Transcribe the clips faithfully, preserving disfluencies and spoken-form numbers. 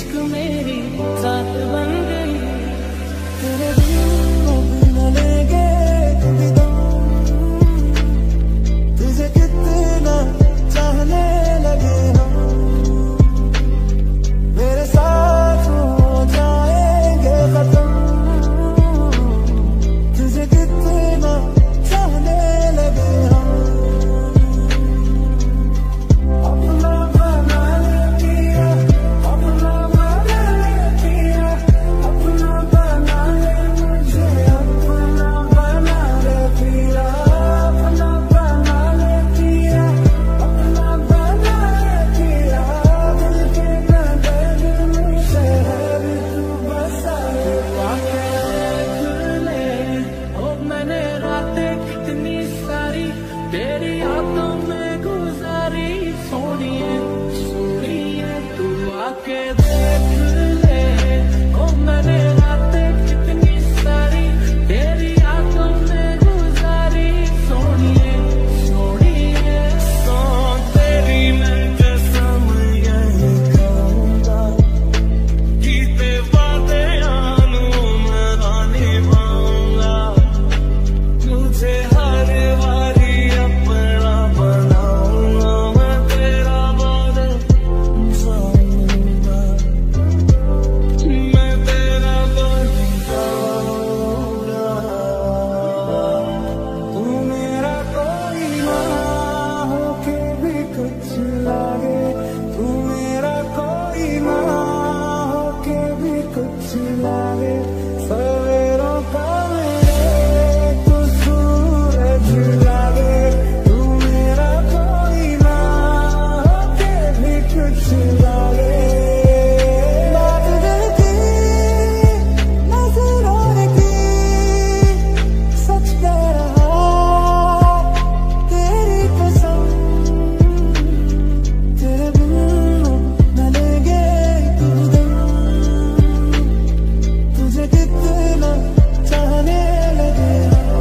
इश्क मेरी जात बन गई। तेरे बिन अब न लेंगे कभी दम, तुझे कितना चाहने लगे हम, मेरे साथ हो जाएंगे खत्म, तुझे कितना चाहने लगे हम। अपना बना ले पिया, अपना बना ले पिया, अपना बना ले मुझे, अपना बना ले पिया, अपना बना ले पिया, अपना बना ले पिया, दिल के नगर में शहर तू बसा ले। आके देख ले ओ मैंने रातें कितनी सारी तेरी यादों में गुजारी, सोनिए सोनिए तू आके देख ले ओ मैंने रातें कितनी सारी तेरी यादों में गुजारी, सोनिए सोनिए सो तेरी मैं कसम यही खाऊंगा, कीते वादे आनू मैं निभाऊंगा, मुझे हर बारी अपना बनाऊंगा, मैं तेरा वादा निभाऊंगा, मैं तेरा बन जाऊंगा। तू मेरा कोई ना होके भी कुछ लागे, तू मेरा कोई ना होके भी कुछ लागे, सवेरों का मेरे तू सूरज लागे, तू मेरा कोई ना होके भी कुछ लागे। बात दिल की नजरों की सच कह रहा तेरी कसम, तेरे बिन न लेंगे कुछ दम, तुझे कितना चाहने लगे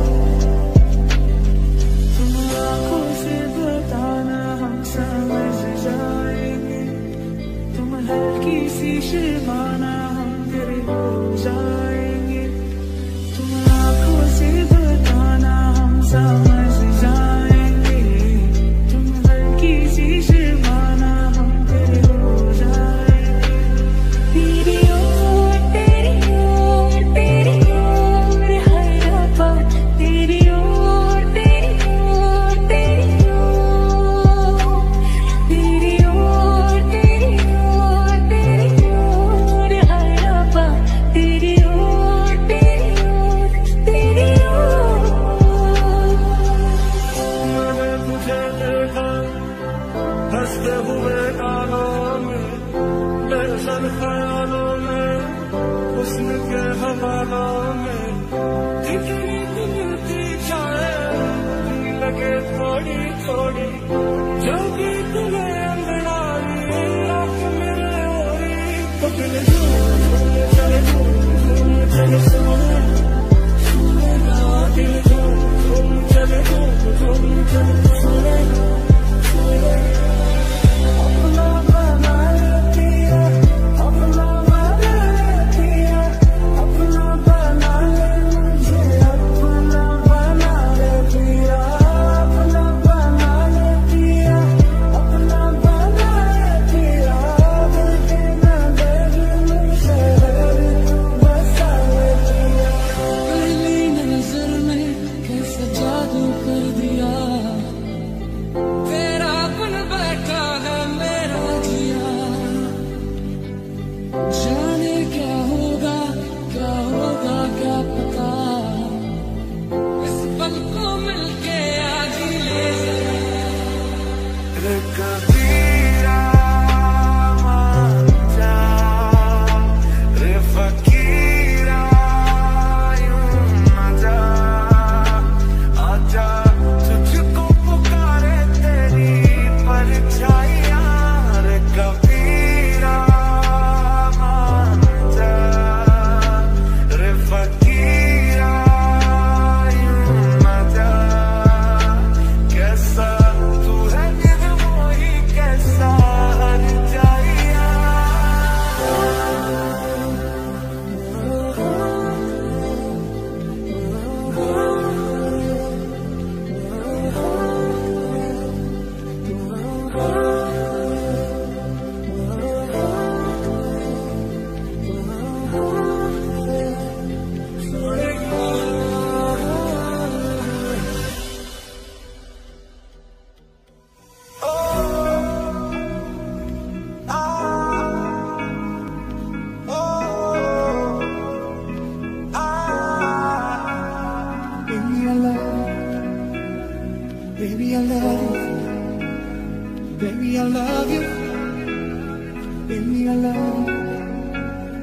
तुम आंखों से बताना हम समझ जाएंगे, तुम हल्की सी शर्माना हम तेरे हो जाएंगे, तुम आंखों से बताना हम समझ जाएंगे, तुम हल्की सी शर्माना हम तेरे हो जाएंगे। तेरी ओर तेरी ओर तेरी ओर है रब्बा, तेरी ओर तेरी ओर तेरी ओर, तेरी ओर तेरी ओर तेरी ओर है रब्बा, तेरी ओर तेरी ओर तेरी ओर। मैंने तुझे देखा हंसते हुए गानों में, बेसन ख्यालों में, हुस्न के हवालों में, जितनी मिलती जाए लगे थोड़ी थोड़ी, जो भी तुम्हें अंगड़ाई आँख मेरे ओरी, तो दिल झूम झूम चले झूम झूम चले सोने सोने ना, दिल झूम झूम चले झूम झूम चले सोने सोने। अपना बना ले पिया, अपना बना ले पिया, अपना बना ले मुझे, अपना बना ले पिया, अपना बना ले पिया, अपना बना ले पिया, दिल के नगर में शहर तू बसा ले पिया। पहली नजर में कैसा जादू कर दिया, तेरा गुण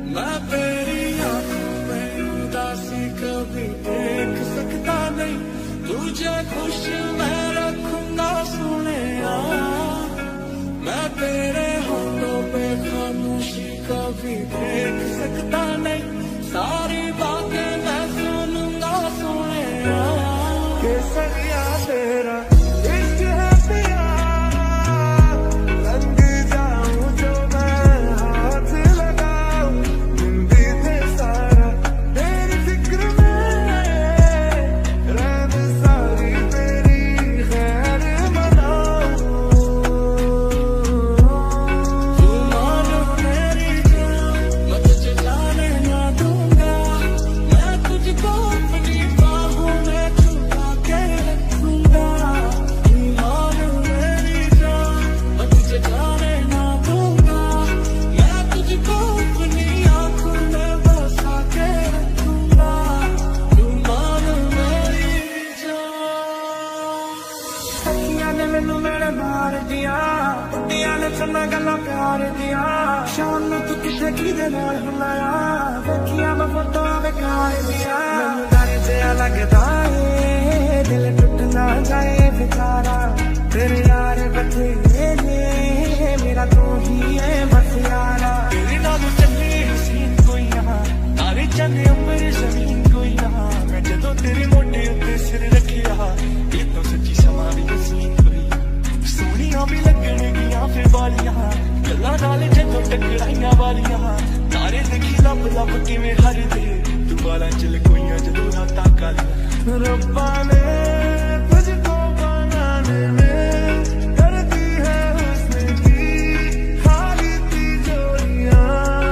मैं तेरी आंखों में उदासी कभी देख सकता नहीं, तुझे खुश मैं रखूंगा सोनिया। मैं तेरे होठों पे खामोशी कभी देख सकता नहीं, सारी बातें मैं सुनूंगा सोनिया। केसरिया तेरा इश्क है पिया, रंग जाऊं जो मैं हाथ लगाऊं, जिंदगी से सारा तेरी फिक्र में रात सारी तेरी खैर मनाऊं। तू मानो मेरी जान, मैं तुझे जाने ना दूंगा, मैं तुझको अपनी बाहों में छुपा के रखूंगा। तू मानो मेरी जान, मैं तुझे जाने ना दूंगा, मैं तुझको अपनी आंखों में बसा के रखूंगा। तू मानो मेरी जान। सखियां ने मैनू मेरे मार दिया, कुड़ियां ने चन्ना गल्लां प्यार दिया, शाम नूं तू किथे किहदे नाल हुंदा, देखिया मैं फोटो बेकार दिया। मैनू डर जिहा लगदा ए, दिल टुट ना जाए बेचारा, तेरे यार बथेरे ने, मेरा तू ही है बस यारा। तेरे नालों चंगी हसीन कोई यहाँ, तारे चंगे उम्र जमीन कोई यहाँ, मैं जदों तेरे मोढे उत्ते सिर रखिया, ये तो सच्ची समा दी हसीन कोई, सोहणियां भी लगणगियां फिर वालियां, गल्लां नाल जदों टकराइयां वालियां, तारे देखी लब लब किवें हरदे, तू वालां च लकोइयां जदों रातां कालियां। रब्बा ने तुझको बनाने में कर दी है हुस्न की खाली तिजोरियां,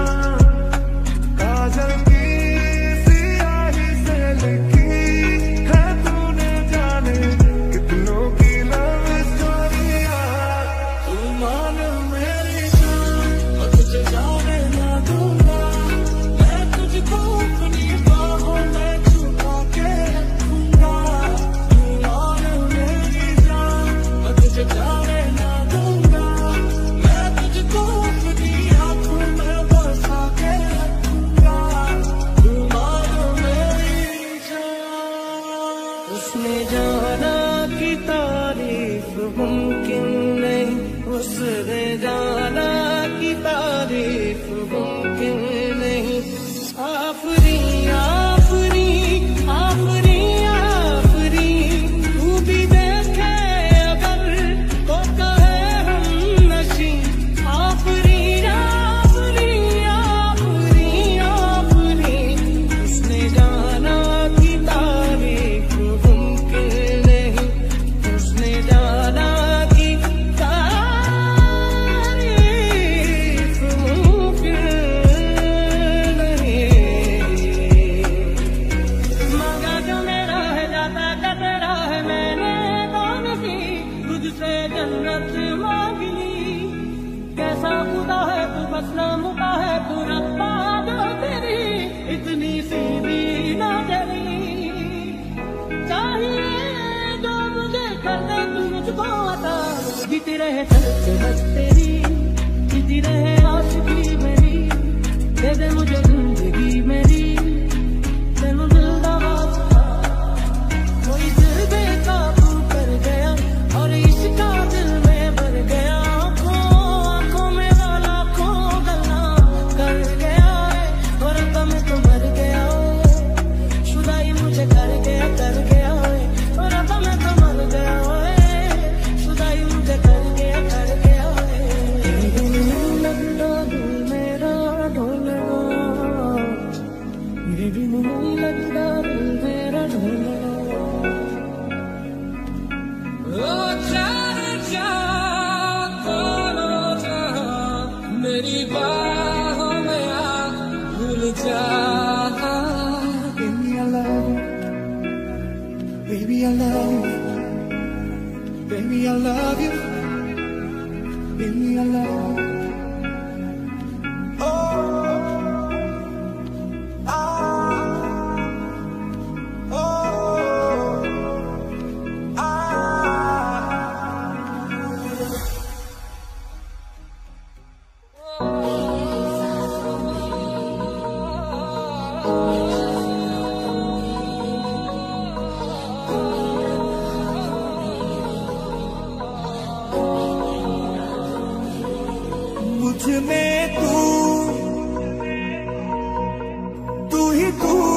काजल की सियाही से लिखी है तूने जाने कितनों की लव स्टोरियां। तू मान मेरी जान, मैं तुझे जाने ना दूंगा, मैं तुझको अपनी बाहों में छुपा के रखूंगा। तू मान मेरी जान, मैं तुझे जाने ना दूंगा, मैं तुझको अपनी आंखों में बसा के रखूंगा। तू मान मेरी जान। उसने जाना कि तारीफ मुमकिन नहीं, उसने जाना कि तारीफ मुमकिन नहीं। आफरी आफरी आफरी आफरी, तू भी देखे अगर तो कहे हम नशी। आफरी आफरी आफरी आफरी, उसने जाना कि तारीफ मुमकिन नहीं, उसने जाना कि तारीफ मुमकिन नहीं। मांगा जो मेरा है जाता कतरा है, मैंने कौन सी तुझसे जन्नत मांग ली। कैसा खुदा है तू, बस नामुका है तू, रब्बा जो तेरी इतनी सी भी ना जली। चाहिए जो मुझे कर दे तू मुझको अता, जीती रहे चलते बस तेरी, जीती रहे आशिकी मेरी, दे दे मुझे जिंदगी मेरी, तेनू दिल दा वास्ता। कोई दिल बेकाबू कर गया और इश्का दिल में भर गया, आंखों आंखों में वाला लाखों गल्लां कर गया है, और अब मैं तो मर गया है, शुदाई मुझे कर गया कर गया है, और अब मैं तो मर गया है, शुदाई मुझे कर गया कर गया है।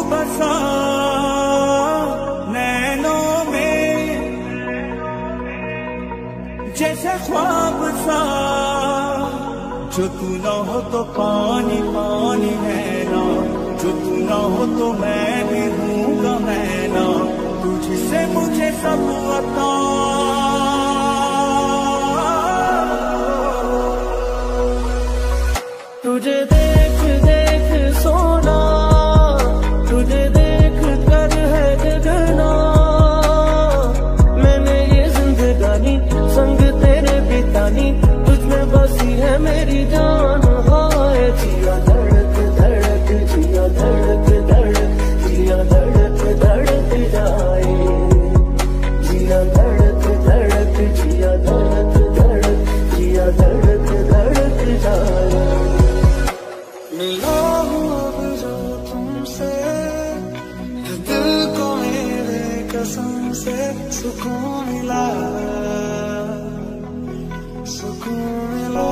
बसा नैनों में, जैसे ख्वाब सा। जो तू ना हो तो पानी पानी है ना, जो तू ना हो तो मैं भी हूँगा मैं ना। तुझसे मुझे सब आता, तुझे देख देख सोना, तुझे देख कर है जगना। मैंने ये जिंदगानी संग तेरे बितानी, तुझ में बसी है मेरी जान। हाय जिया धड़क धड़क, जिया धड़क धड़क, जिया धड़क धड़क जाए। जिया धड़क धड़क, जिया धड़क धड़क, जिया धड़क धड़क जाए। मिला हूँ अब जो तुमसे, दिल को मेरे कसम से सुकून मिला, सुकून मिला।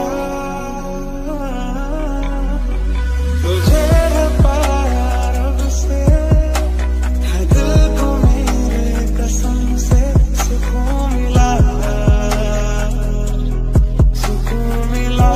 तुझे पाया रब से, दिल को मेरे कसम से सुकून मिला, सुकून मिला।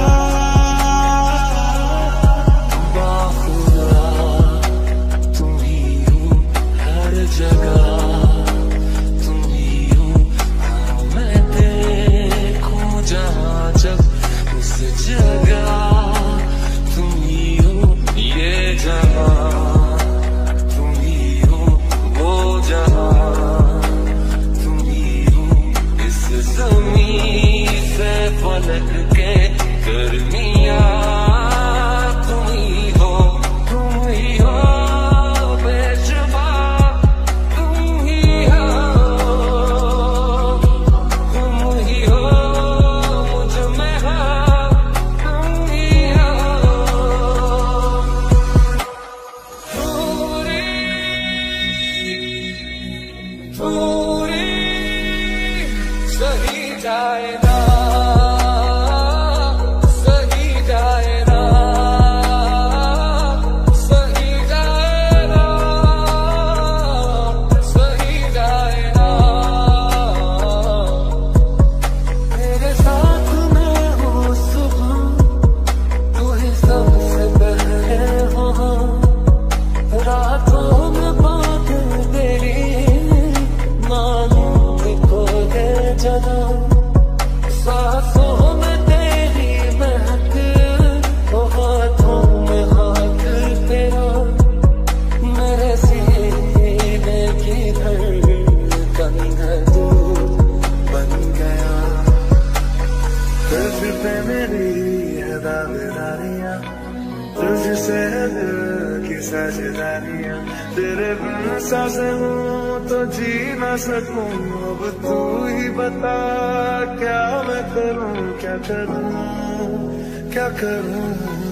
तेरे बिन सांसें हूँ तो जी न सकूं। अब तू ही बता क्या मैं करूँ, क्या करूँ, क्या करूँ।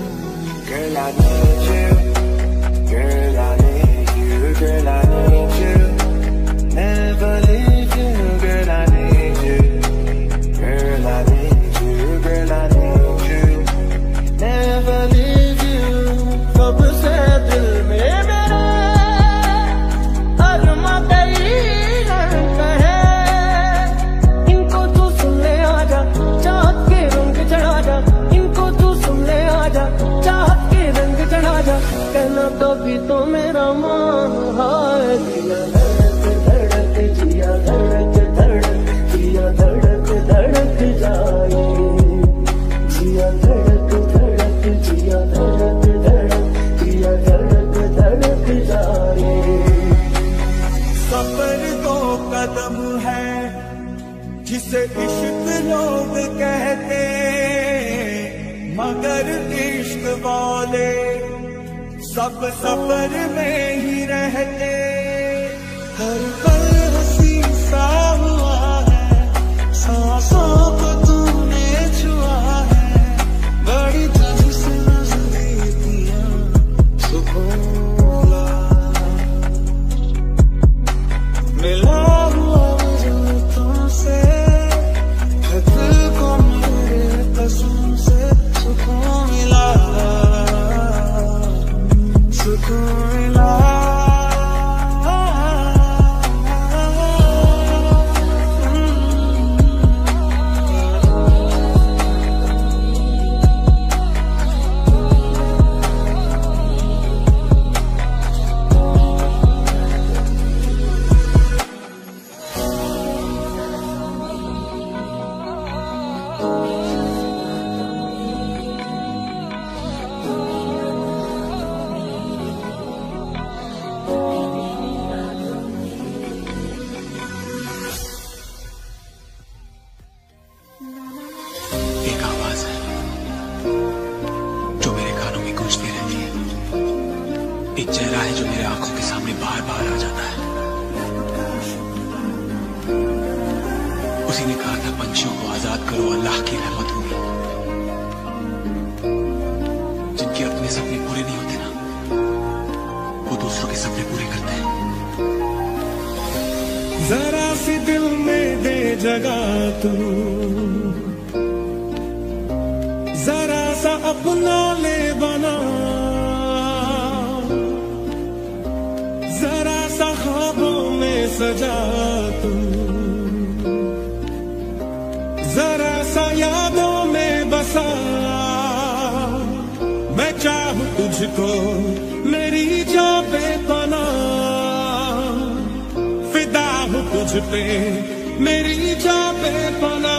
Girl, I need you, girl, I need you, girl, I need you, never leave you, girl, I need you, girl, I need you, girl, I need you, never leave you। कब से दिल में मेरे अरमा तेरी रंग है, इनको तू सुन ले आजा, चाहत के रंग चढ़ा जा। इनको तू सुन ले आजा, चाहत के रंग चढ़ा जा। कहना तो भी तो मेरा मान है। जिया धड़क धड़क, जिया धड़क धड़क, जिया धड़क धड़क जाए। जिया धड़क धड़क, जिया धड़क धड़क, जिया धड़क धड़क जाए। सफर तो कदम है जिसे इश्क लोग कहते, मगर इश्क वाले सब सफर में ही रहते। हर पल हंसी सा हुआ है, सांसों को तूने छुआ है। बड़ी तुझसे नजदीकियां सुकून मिला हुआ जो तुमसे, दिल को मेरे कसम से सुकून मिला, सुकून मिला। एक चेहरा है जो मेरे आंखों के सामने बार बार आ जाता है। उसी ने कहा था पंछियों को आजाद करो, अल्लाह की रहमत होगी। जिनके अपने सपने पूरे नहीं होते ना, वो दूसरों के सपने पूरे करते हैं। जरा सी दिल में दे जगह तू, जरा सा अपना ले बना, जरा सा ख्वाबों में सजा तू, जरा सा यादों में बसा। मैं चाहूं तुझको मेरी जान पे पना, फिदा हूं तुझ पे मेरी जान पे पना।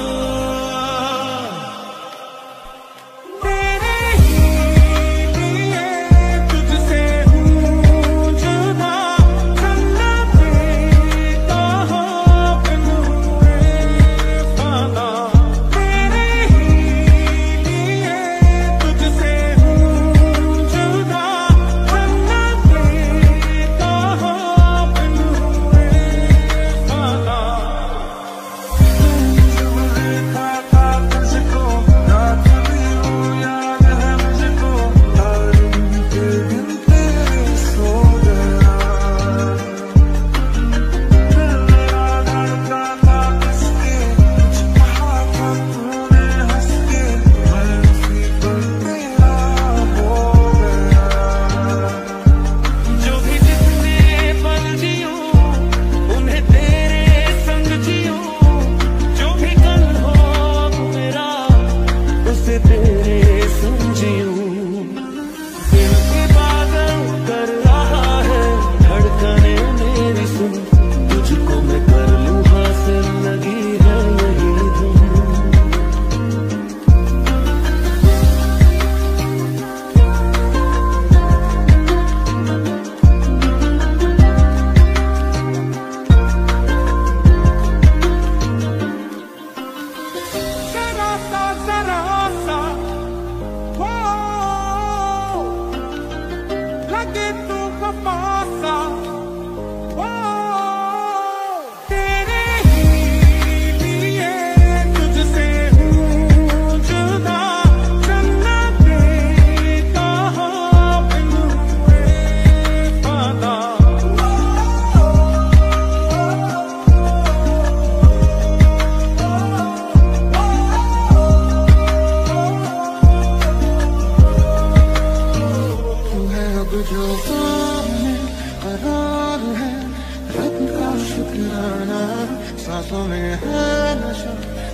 सांसों में है नशा,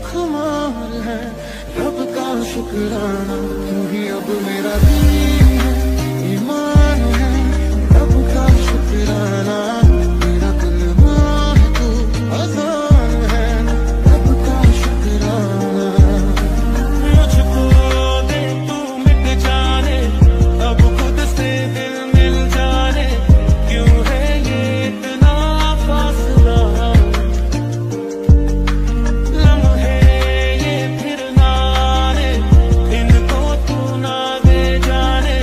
खुमार है रब का शुक्राना। तू ही अब मेरा दीन है, ईमान है रब का शुक्राना। मेरा कलमा है तू, अज़ान है रब का शुक्राना। मुझको दे तू मिट जाने, अब खुद से दिल मिल जाने। क्यों है ये इतना फासला, लम्हे ये फिर ना आने, इनको तू ना दे जाने।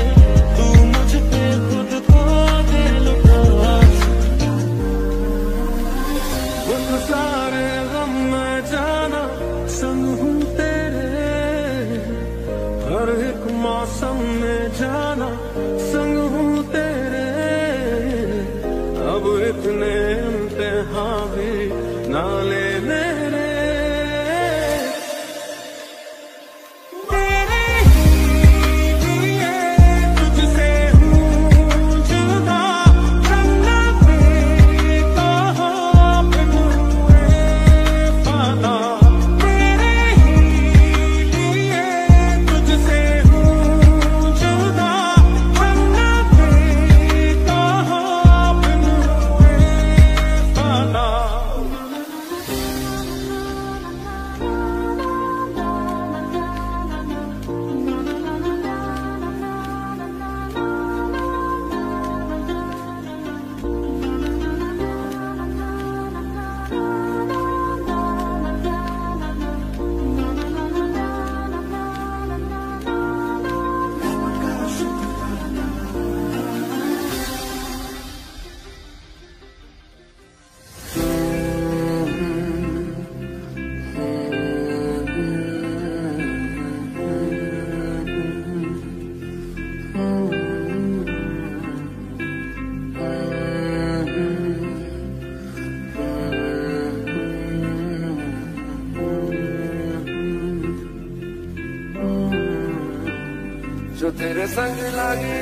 तेरे संग लागे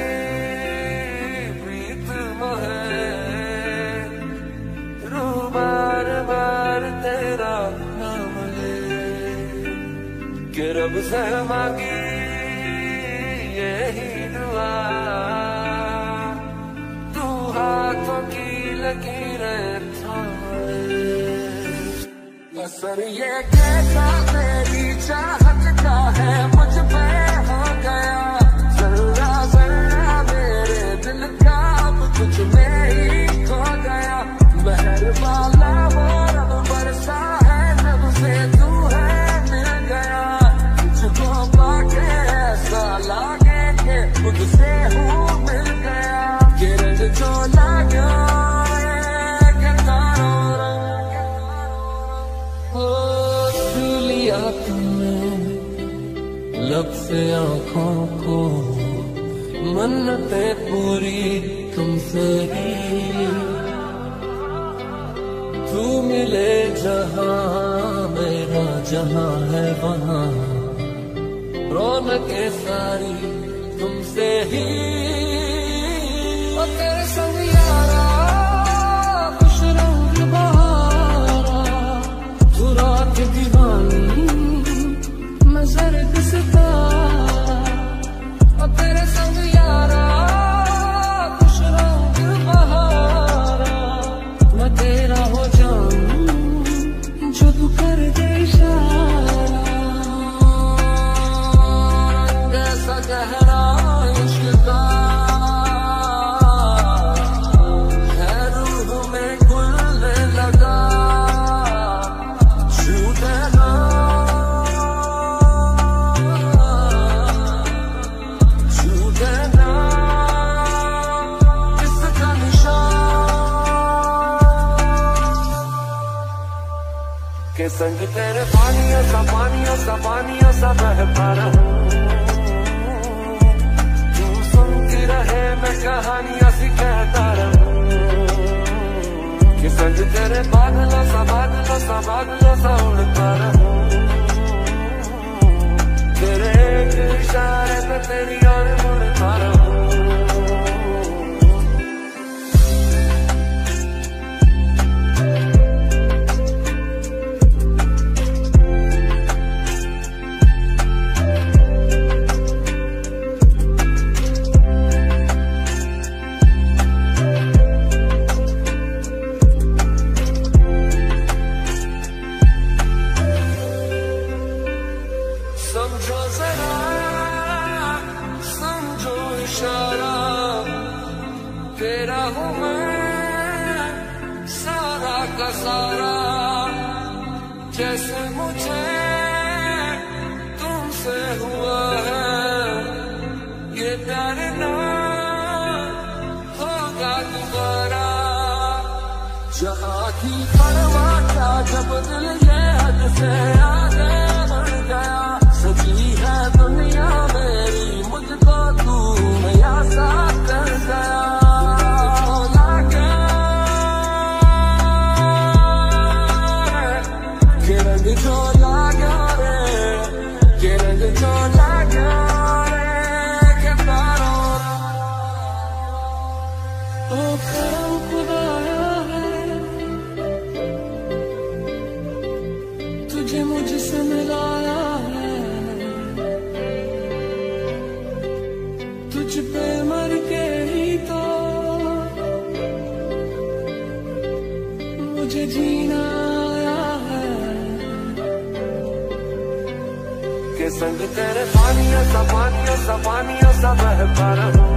प्रीत मोहे रूह बार बार तेरा नाम ले कि रब से मांगी यही दुआ तू हाथों की लकीरें थामे असर ये कैसा तेरी चाहत का है मुझ पे हो गया जरा जरा मेरे दिल का अब तुझ में ही खो गया महर वाला वो रब बरसा है जब से तू है मिल गया तुझको पाके ऐसा लागे कि खुद से हूँ मिल गया कि रंग जो लगा के तारों रंग हो छू लिया तुमने लब से आँखों को मन्नतें पूरी तुमसे ही तू मिले जहाँ मेरा जहाँ है वहाँ रौनक सारी तुमसे ही और तेरे संग यारा खुश रंग बहारा तू रात दीवानी मैं जर्द सितारा और तेरे संग यारा खुश रंग बहारा मैं तेरा हो जाऊं जो तू कर दे इशारा रंग ऐसा गहरा इश्क का है रूह में घुलने लगा छू देना छू देना इसका निशान के संग तेरे पानियों सा पानियों सा पानियों सा बहता रहूं तू सुनती रहे मैं कहानियां सी कहता रहूं कि संग तेरे बादलों सा बादलों सा बादलों सा उड़ता रहूं तेरे एक इशारे पे तेरी ओर मुड़ता रहूं समझो जरा समझो इशारा तेरा हूँ मैं सारा का सारा जैसे मुझे तुमसे हुआ है ये प्यार ना होगा दोबारा जहाँ थी परवाह क्या जब दिल ये हद से आगे बढ़ गया सची है दुनिया मेरी मुझको तू नया सा कर गया लागे के रंग जो लागे रे के रंग जो लागे रे के तारों ओ करम खुदाया है तुझे मुझसे मिलाया तुझ पे मर के ही तो मुझे जीना आया है के संग तेरे पानियों सा पानियों सा पानियों सा बहता रहूं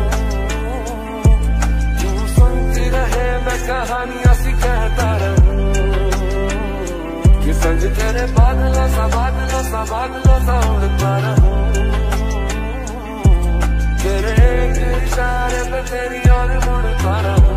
तू सुनती रहे मैं कहानियां सी कहता रहूं के संग तेरे बादलों सा बादलों सा बादलों सा उड़ता रहूं तेरे एक इशारे पे तेरी ओर मुड़ता रहूं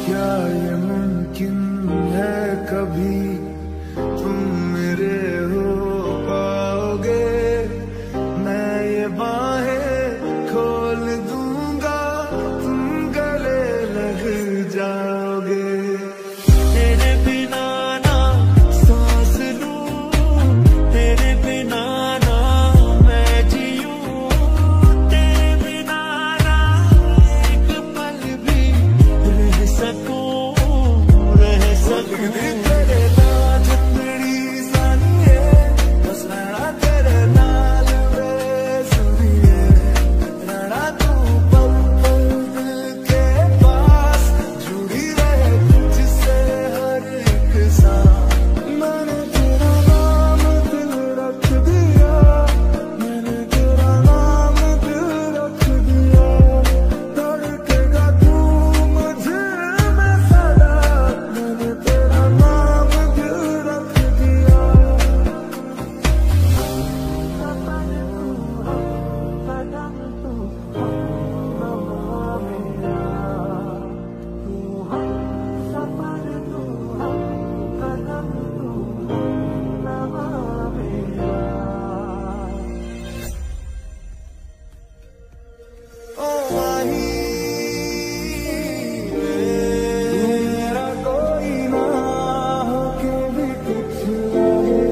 क्या ये मुमकिन है कभी तुम मेरे हो पाओगे? मैं ये बाहें खोल दूंगा, तुम गले लग जाओगे। तेरे बिना ना सांस लूं, तेरे बिना ना मैं जीऊं, तेरे बिना ना एक पल भी रह सकूं, रह सकूं। तेरे नाल जिंदड़ी सानी है, बस रहना तेरे नाल वे सुनिए, रहना तू पल पल दिल के पास, जुड़ी रहे तुझसे हर एक सांस। मैंने तेरा नाम दिल रख दिया, मैंने तेरा नाम दिल रख दिया, धड़केगा तू मुझे में सदा, मैंने तेरा नाम दिल रख दिया। ओ माही मेरा कोई ना होके भी कुछ लगे,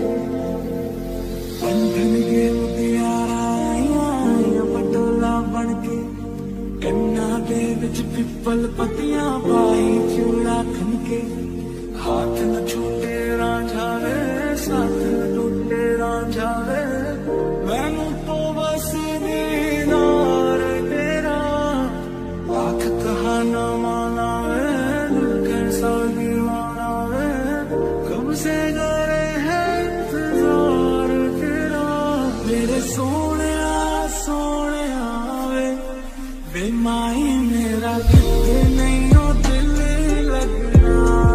बंधन के मुटियारा आया पटोला बन के, कन्ना दे विच पिपल पतियां पाई चूड़ा खन के, हाथ न छूटे रांझा वे, साथ न टूटे रांझा वे, मैनू तो बस दीदार तेरा, आँख कहा न माना वे, दिल कैसा दीवाना वे, कब से करे है इंतजार तेरा, मेरे सोनिया सोनिया वे, वे माही मेरा कितने नहीं हो दिल लगना,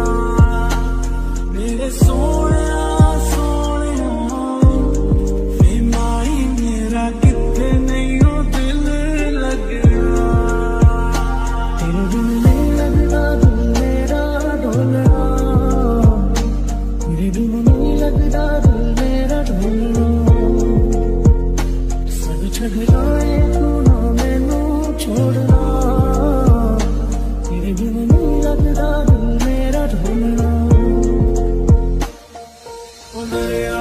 मेरे सोनिया सोनिया वे माही मेरा कितने नहीं हो दिल लगना। तेरे बिन नहीं लगता दिल मेरा ढोलना, तेरे बिन नहीं लगता दिल मेरा ढोलना, सब छड़ जाए तू ना मैनू छोड़ना, तेरे बिन नहीं लगता दिल मेरा ढोलना। ओ दरिया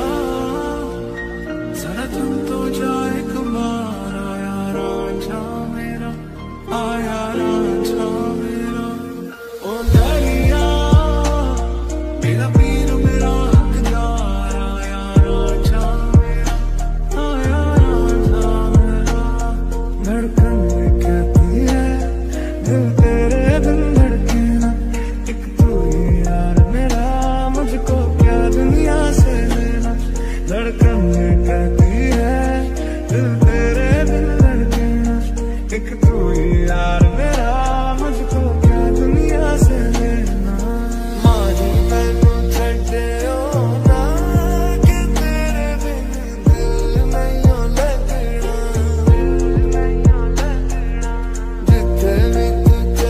जरा तुम तो जाए कुमार, आया रांझा मेरा, आया रांझा मेरा। ओ दरिया मेरा पीर मेरा हकदार, आया रांझा मेरा, आया रांझा मेरा। धड़कन कहती है दिल तेरे बिन धड़के ना, एक तू ही यार मेरा, मुझको क्या दुनिया से लेना। धड़कन कहती है दिल तेरे बिन धड़के ना, एक तू ही यार मेरा, मुझको क्या दुनिया से लेना। माजी तैनू छड्डियो ना, कि तेरे बिन दिल नहीं लगना, जिथे भी तू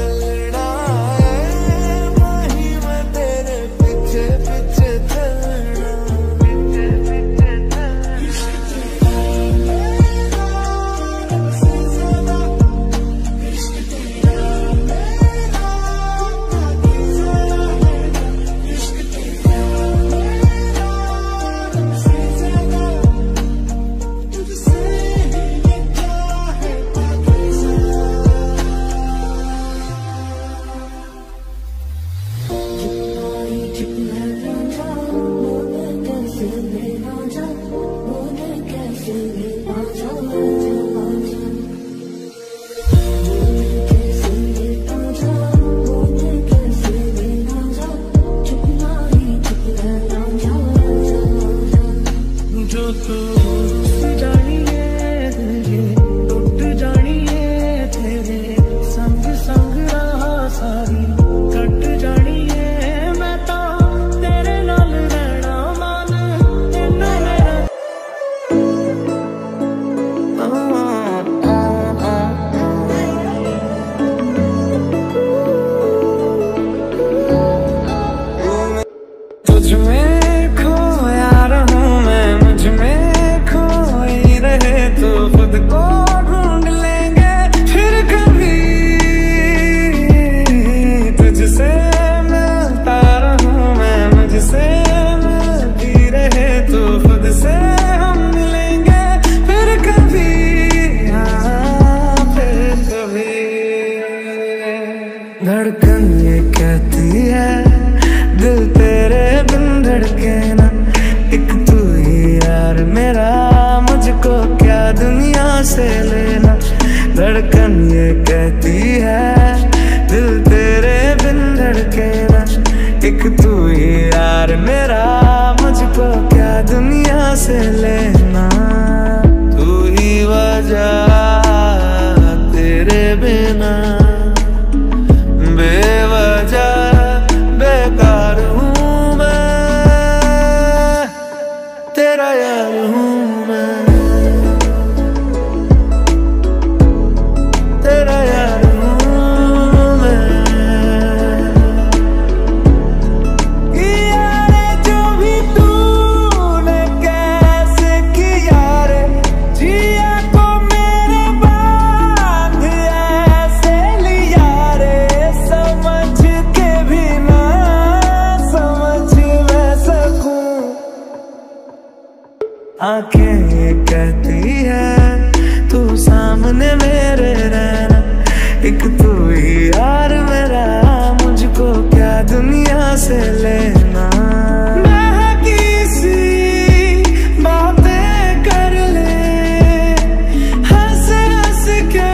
धड़कन ये कहती है दिल तेरे बिन धड़के ना, एक तू ही यार मेरा, मुझको क्या दुनिया से लेना। धड़कन ये कहती है दिल तेरे बिन धड़के ना, एक तू ही यार मेरा, मुझको क्या दुनिया से लेना। तू ही वजह तेरे बिना बेवजह बेकार हूँ मैं, तेरा यार हूँ मैं, तेरा यार हूँ मैं। यारे जो भी तूने कैसे किया रे, जिया को मेरे बांध ऐसे लिया रे, समझ के भी ना समझ मैं सकूं। आंखें ये कहती है तू सामने मेरे रहना, एक तू ही यार मेरा, मुझको क्या दुनिया से लेना। महकी सी बातें कर ले, हंस हंस के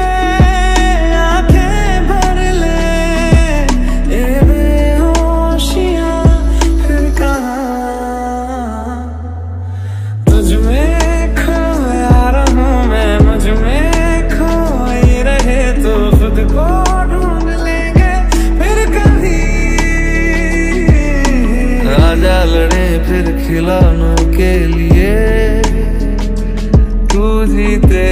आंखें भर ले, ये बेहोशियां फिर कहाँ। तुझ में खोया रहूं मैं, मुझ में खोई रहे तो खुद को ढूंढ लेंगे फिर कभी। आजा लड़े फिर खिलौनों के लिए, तू जीते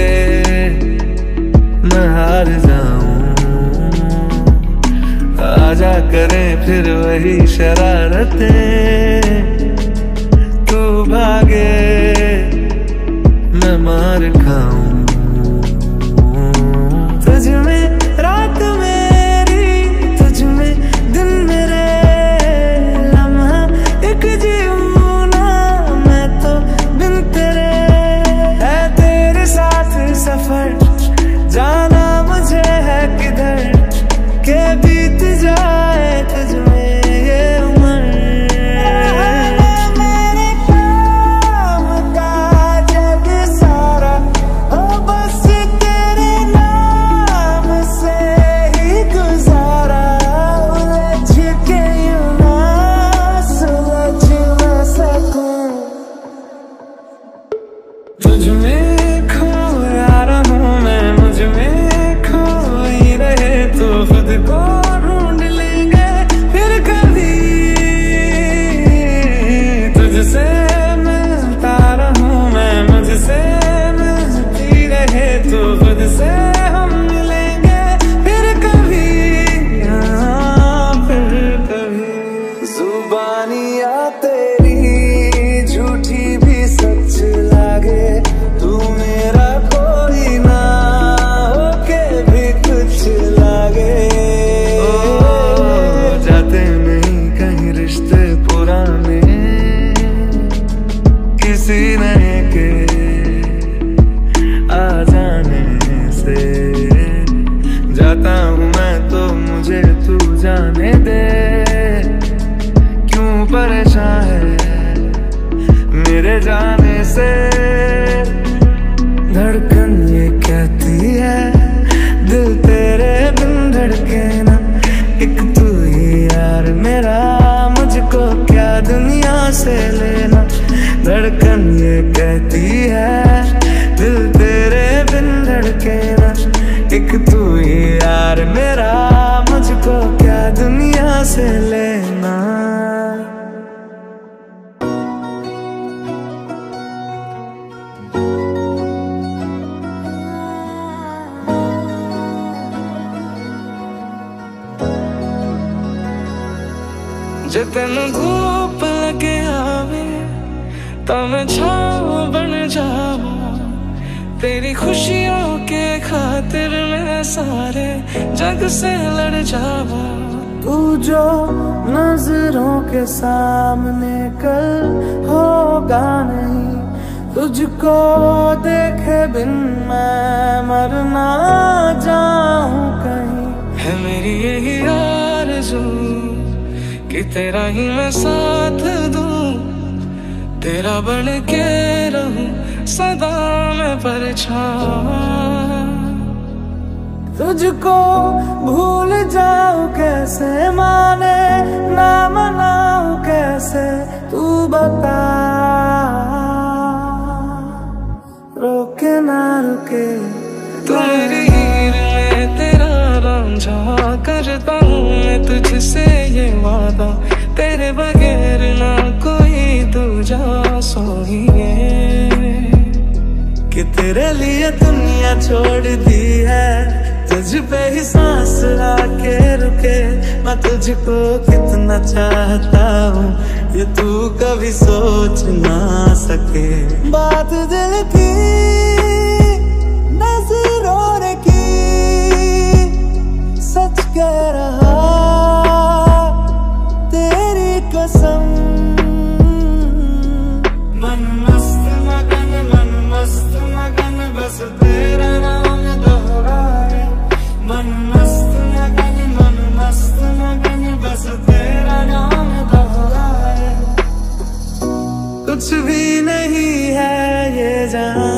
मैं हार जाऊं। आजा करें फिर वही शरारतें, तू भागे मैं मार खाऊं। तुझ में रात मेरी, तुझ में दिन मेरे, लम्हा एक जीऊं ना मैं तो बिन तेरे। है तेरे साथ सफर, जाना मुझे है किधर, के बीत जाए तुझ में ये उम्र। मेरे काम का जग सारा हो बस तेरे नाम से ही गुजारा, उलझ के यूं ना सुलझ मैं सकूं। तुझ में खोया रहूं मैं, मुझ में खोई रहे तो खुद को ढूंढ लेंगे फिर कभी। तुझसे मिलता रहूं मैं, मुझसे मिलती रहे तो खुद से हम मिलेंगे फिर कभी, हाँ फिर कभी। जुबानियाँ तेरी झूठी भी सच लागे, तू मेरा कोई ना होके भी कुछ लागे। ओ, जाते नहीं कहीं रिश्ते पुराने, किसी नए के आ जाने से। जाता हूँ मैं तो मुझे तू जाने दे, क्यों परेशान है मेरे जाने से। धड़कन ये कहती है दिल तेरे बिन धड़के ना, एक तू ही यार मेरा, मुझको क्या दुनिया से लेना। धड़कन ये कहती है दिल तेरे बिन धड़के ना, एक तू ही यार मेरा, मुझको क्या दुनिया से लेना। जे तेन धूप लगे आवे तो मैं छाँव बन जावा, तेरी खुशियों के खातिर मैं सारे जग से लड़ जावा। तू जो नजरों के सामने कल होगा नहीं, तुझको देखे बिन मैं मर ना जाऊं कहीं। है मेरी यही आरज़ू कि तेरा ही मैं साथ दूं, तेरा बन के रहूं सदा मैं परछाई। तुझको भूल जाऊं कैसे, माने ना मनाऊं कैसे, तू बता। रोके ना रुके तू मेरी हीर में तेरा रांझा, करता हूँ मैं तुझसे ये वादा, तेरे बगैर ना कोई दूजा सोइए। कि तेरे लिए दुनिया छोड़ दी है, तुझ पे ही सांस आके रुके। मैं तुझको कितना चाहता हूँ ये तू कभी सोच ना सके। बात दिल की नजरों की सच कह रहा, तेरी कसम। मन मस्त मगन मन मस्त मगन बस तेरा नाम दोहराए। मन मस्त मगन मन मस्त मगन बस तेरा नाम दोहराए। कुछ भी नहीं है ये जान,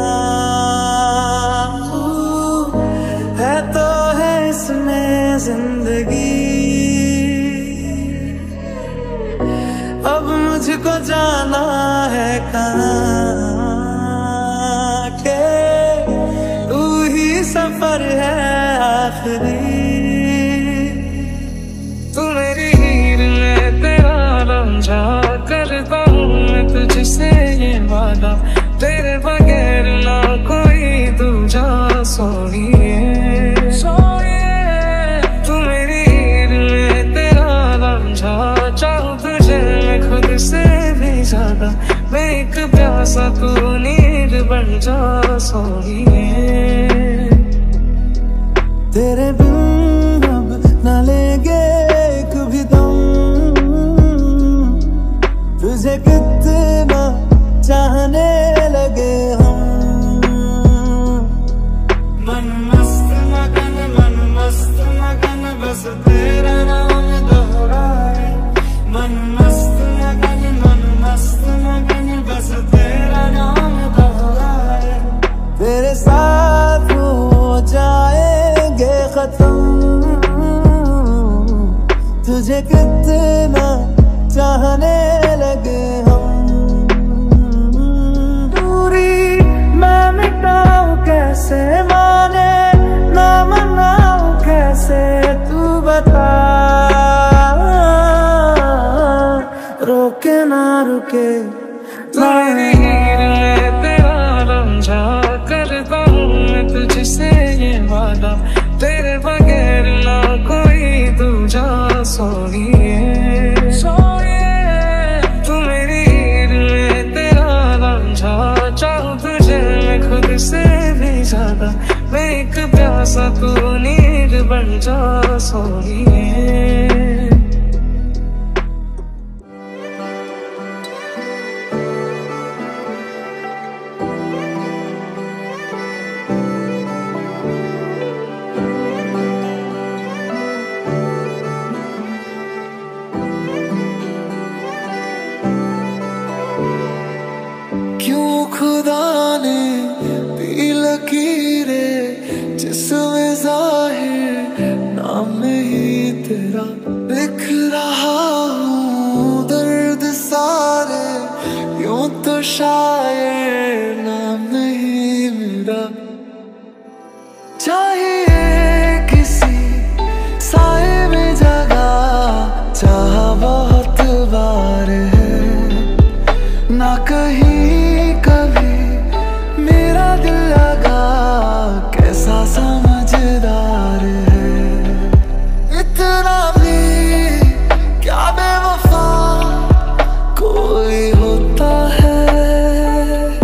है तो है इसमें जिंदगी। अब मुझको जाना है कहाँ के, तू ही सफर है आखिरी। तू मेरी हीर में तेरा रांझा, करता हूँ मैं तुझसे ये वादा, तेरे बगैर ना कोई दूजा सोइए। तू मेरी हीर में तेरा रांझा, चाहूँ तुझे मैं खुद से भी ज्यादा, मैं एक प्यासा तू नीर बन जा सोइए। तेरे बिन अब न लेंगे एक भी दम, तुझे कितना चाहने लगे हम। मन मस्त मगन मन मस्त मगन बस तेरा नाम दोहराए। मन मस्त मगन मन मस्त मगन बस तेरा नाम दोहराए। तेरे साथ हो जाएंगे खत्म, तुझे कितना चाहने लगे हम। दूरी मैं मिटाऊं कैसे, माने ना मनाऊं कैसे, तू बता। रोके ना रुके तेरी हीर में तेरा रांझा, करता हूँ मैं तुझसे ये वादा, तेरे बगैर ना कोई दूजा सोइए। तू मेरी हीर में तेरा रांझा, चाहूँ तुझे मैं खुद से भी ज्यादा, मैं एक प्यासा तू नीर बन जा सोइए। क्यों खुदा ने दी लकीरें जिसमें जाहिर नाम ही तेरा लिख रहा हूँ दर्द सारे, यूं तो शायर नाम नहीं मेरा। चाहिए किसी साए में जगह, चाह बहुत बार है ना कहीं कभी मेरा दिल लगा, कैसा समझदार है। इतना भी क्या बेवफा कोई होता है,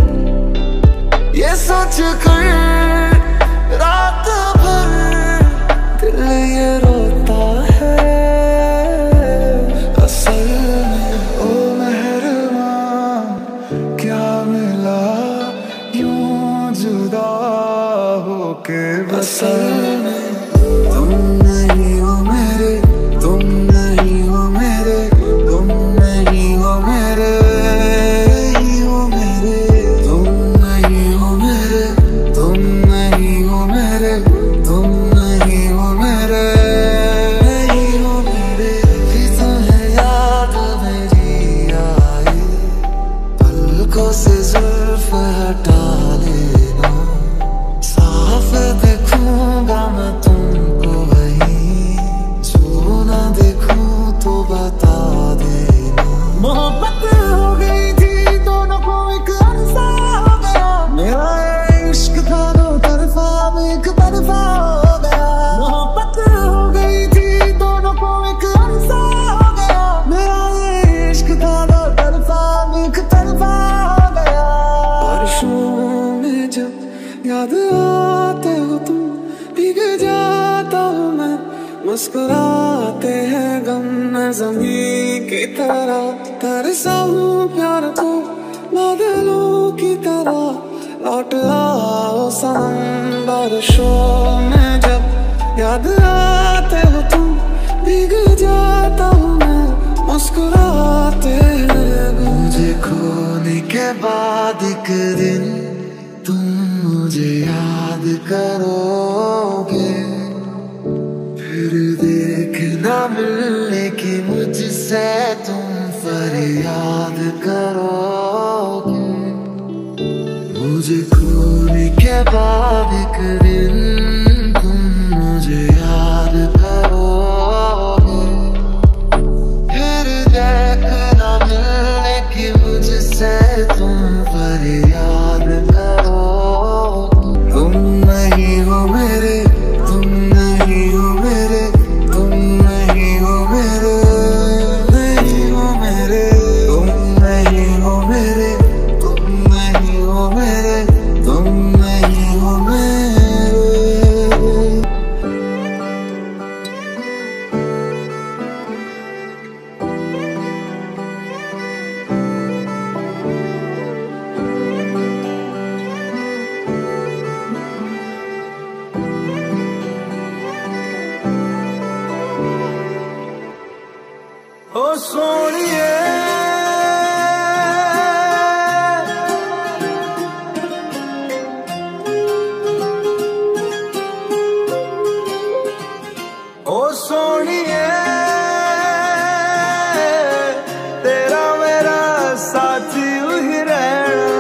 मुस्कुराते हैं गम में ज़मीं की तरह, तरसा हूँ प्यार को बादलों की तरह। लौट आओ सनम बारिशों में जब याद आते हो तुम, भीग जाता हूँ मैं मुस्कुराते हैं। मुझे खोने के बाद एक दिन तुम मुझे याद करोगे, फिर देखना मिलने की मुझसे तुम फरियाद करोगे। मुझे खोने के बाद एक दिन तुम मुझे याद करोगे, फिर देखना मिलने की मुझसे तुम फरियाद करोगे। तुम नहीं हो मेरे, तुम नहीं हो मेरे, तुम नहीं हो मेरे, नहीं हो मेरे, तुम नहीं हो मेरे, तुम नहीं हो मेरे, तुम नहीं हो मेरे। ओ सोनिए ओ सोनिए, तेरा मेरा साथी ही रहना।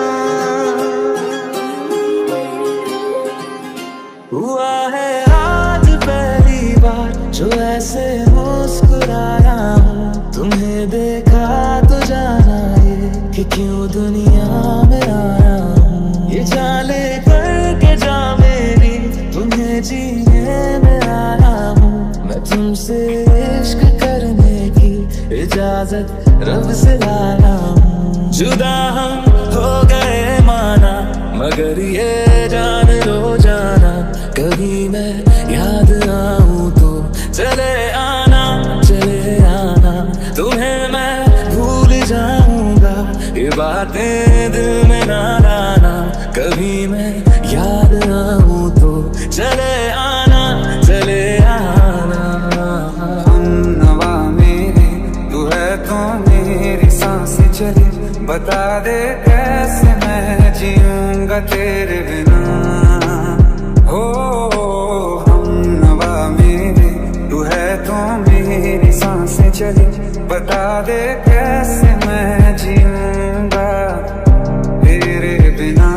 हुआ है आज पहली बार जो ऐसे मुस्कुराया हूँ, तुम्हें देखा तो जाना ये कि क्यों दुनिया में आया हूँ। ये जाने करके जा मेरी तुम्हें जीने में आया हूँ। मैं तुमसे इश्क करने की इजाजत रब से लाया हूँ। जुदा हम हो गए माना, मगर ये जान लो जाना, कभी मैं याद आऊँ तो चले आना, चले आना। तुम्हें मैं भूल जाऊंगा, ये बातें दिल में ना लाना, कभी मैं याद आऊँ तो चले आना, चले आना। हमनवा मेरी तू है तो मेरी सांसें चली, बता दे कैसे मैं जीऊंगा तेरे बिना। हो हमनवा मेरी तू है तो मेरी सांसें चली, बता दे कैसे मैं जीऊंगा तेरे बिना।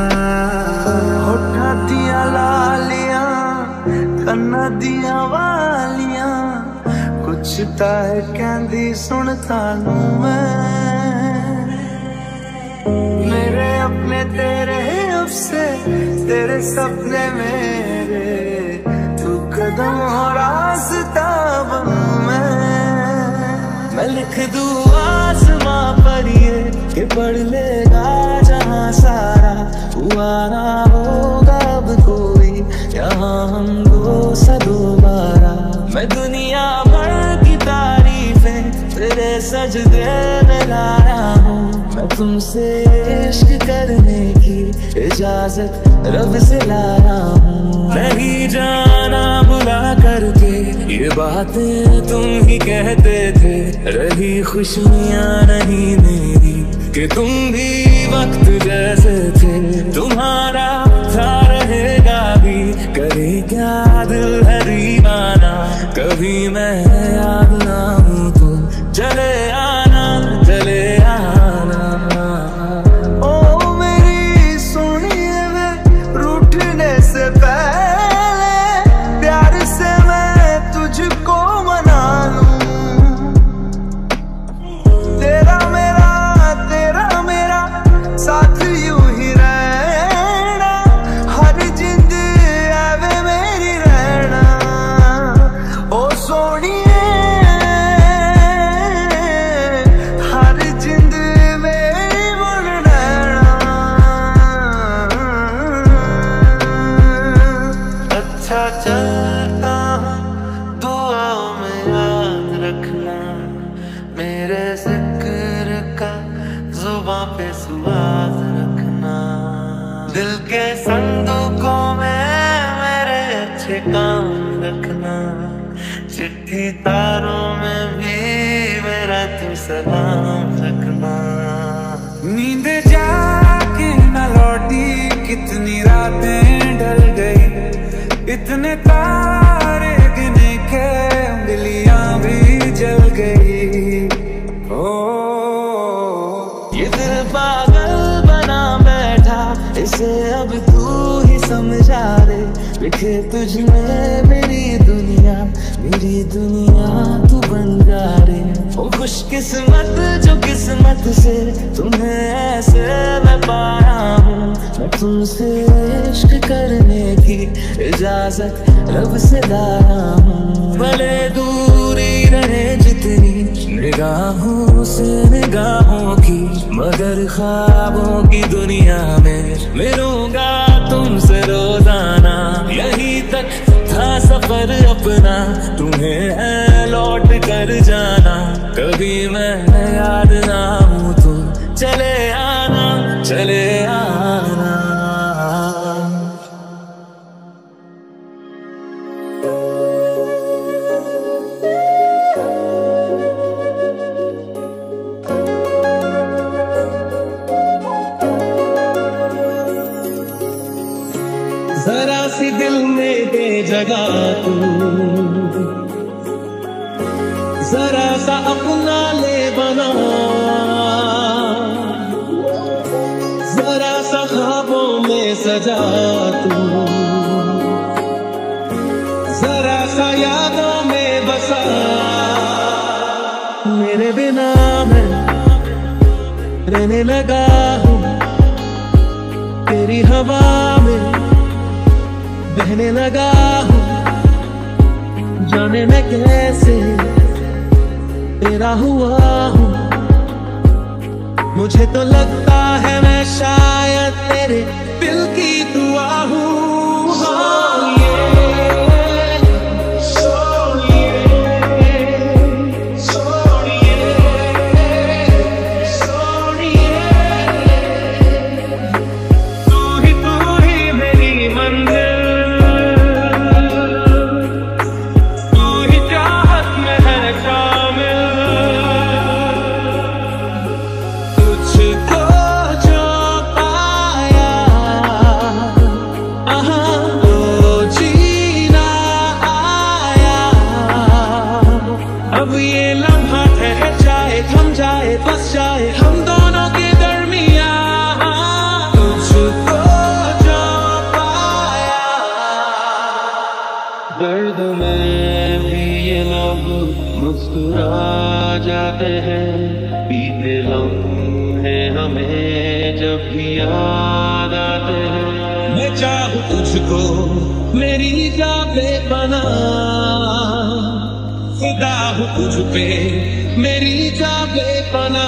होठा दिया लालियां, कन्ना दिया वालियां, कुछ ताए कहंदी सुनता नूं मैं। मेरे अपने तेरे अफसे, तेरे सपने मेरे, तू कदम और रास्ता बनूं मैं। मैं लिख दूँ आसमां पर ये कि पढ़ लेगा जहाँ सारा, हुआ ना होगा अब कोई यहाँ हम दो सा दोबारा। मैं दुनिया भर की तारीफें तेरे सजदे में लाया हूँ। मैं तुमसे इश्क करने की इजाजत रब से लाया हूँ। नहीं जाना बुला करके ये बातें तुम ही कहते थे, रही खुशियाँ नहीं मेरी कि तुम भी वक्त जैसे थे। तुम्हारा था रहेगा भी, करे क्या दिल है दीवाना, कभी मैं याद ना हूँ तो चले आना, चले आना। ओ मेरी सोनिए वे, रूठने से पहले प्यार से मैं तुझको मना लूं। तेरा मेरा तेरा मेरा साथ यूं ही रहना, हर जिंद आवे मेरी रहना। ओ सोनिए पे सुहाग रखना। दिल के संदूकों में मेरे अच्छे काम रखना। चिट्ठी तारों में भी मेरा तू सलाम रखना। नींद जाके न लौटी कितनी रातें ढल गई। इतने तारे गिने के उंगलियां भी जल गई। ओ ये दिल पागल बना बैठा, इसे अब तू ही समझा रे। लिखे तुझ में मेरी दुनिया, मेरी दुनिया तू बन जा रे। ओ खुशकिस्मत जो किस्मत से तुम्हें ऐसे मैं पाया हूँ। मैं तुमसे इश्क करने की इजाजत रब से लाया हूँ। भले दूरी रहे जितनी निगाहों से निगाहों की, मगर ख्वाबों की दुनिया में मिलूंगा तुमसे रोजाना। यहीं तक था सफर अपना, तुम्हें है लौट कर जाना। कभी मैं याद ना हूँ तो चले आना, चले आना। जरा सी दिल में दे जगह तू, जरा सा अपना ले बना। जरा सा ख्वाबों में सजा तू, जरा सा यादों में बसा। मेरे बिना मैं रहने लगा हूँ, तेरी हवा में बहने लगा हूँ। जाने मैं कैसे तेरा हुआ हूँ। मुझे तो लगता है मैं शायद तेरे दिल की दुआ हूँ। अब ये लम्हा ठहर जाए, थम जाए, फंस जाए हम दोनों के दरमिया। तुझको जो पाया, दर्द में भी ये लोग मुस्कुरा जाते हैं। बीते लम्हे हमें जब भी याद आते हैं। मैं चाहूँ तुझको मेरी जाबे बना, खुदा हूँ तुझ पे मेरी जाबे बना।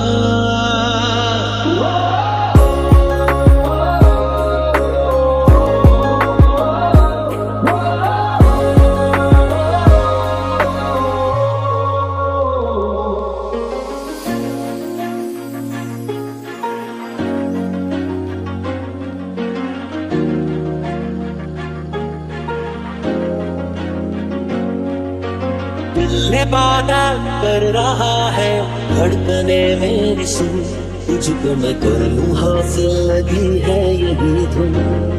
दिल वादा कर रहा है, धड़कने मेरी सुन। तुझको मैं कर लूं हासिल, लगी है यही धुन।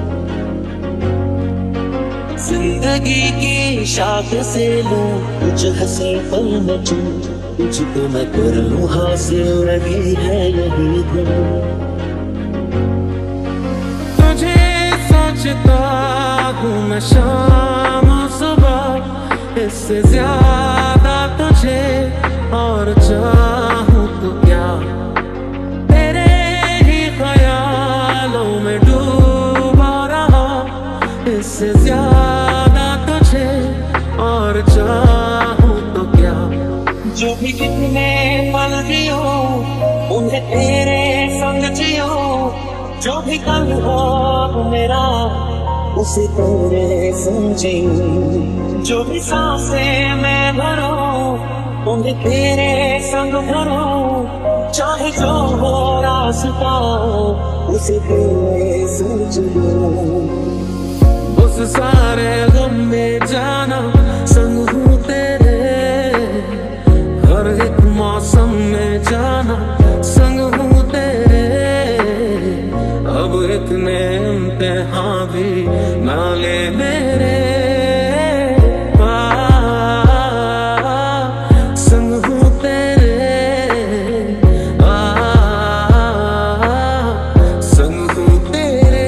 जिंदगी की शाख से लूं कुछ हंसी पल में चूं। तुझको मैं कर लूं हासिल, लगी है यही धुन। तुझे सोचता हूँ मैं शाम सुबह, इससे ज्यादा तुझे और चाहूं तो क्या। तेरे ही ख्यालों में डूबा रहा, इससे ज्यादा तुझे और चाहूं तो क्या। जो भी कितने पल जियो उन्हें तेरे संग जियो। जो भी कल हो मेरा उसे तेरे समझी। जो भी सांसें मैं भरूं उन्हें तेरे संग भरूं। चाहे जो हो रास्ता उसे सोच उस सारे गम में जाना संग हूँ तेरे, हर एक मौसम में जाना संग हूँ तेरे। अब इतने इम्तिहान भी ना ले मेरे, संग हूँ तेरे, संग हूँ तेरे।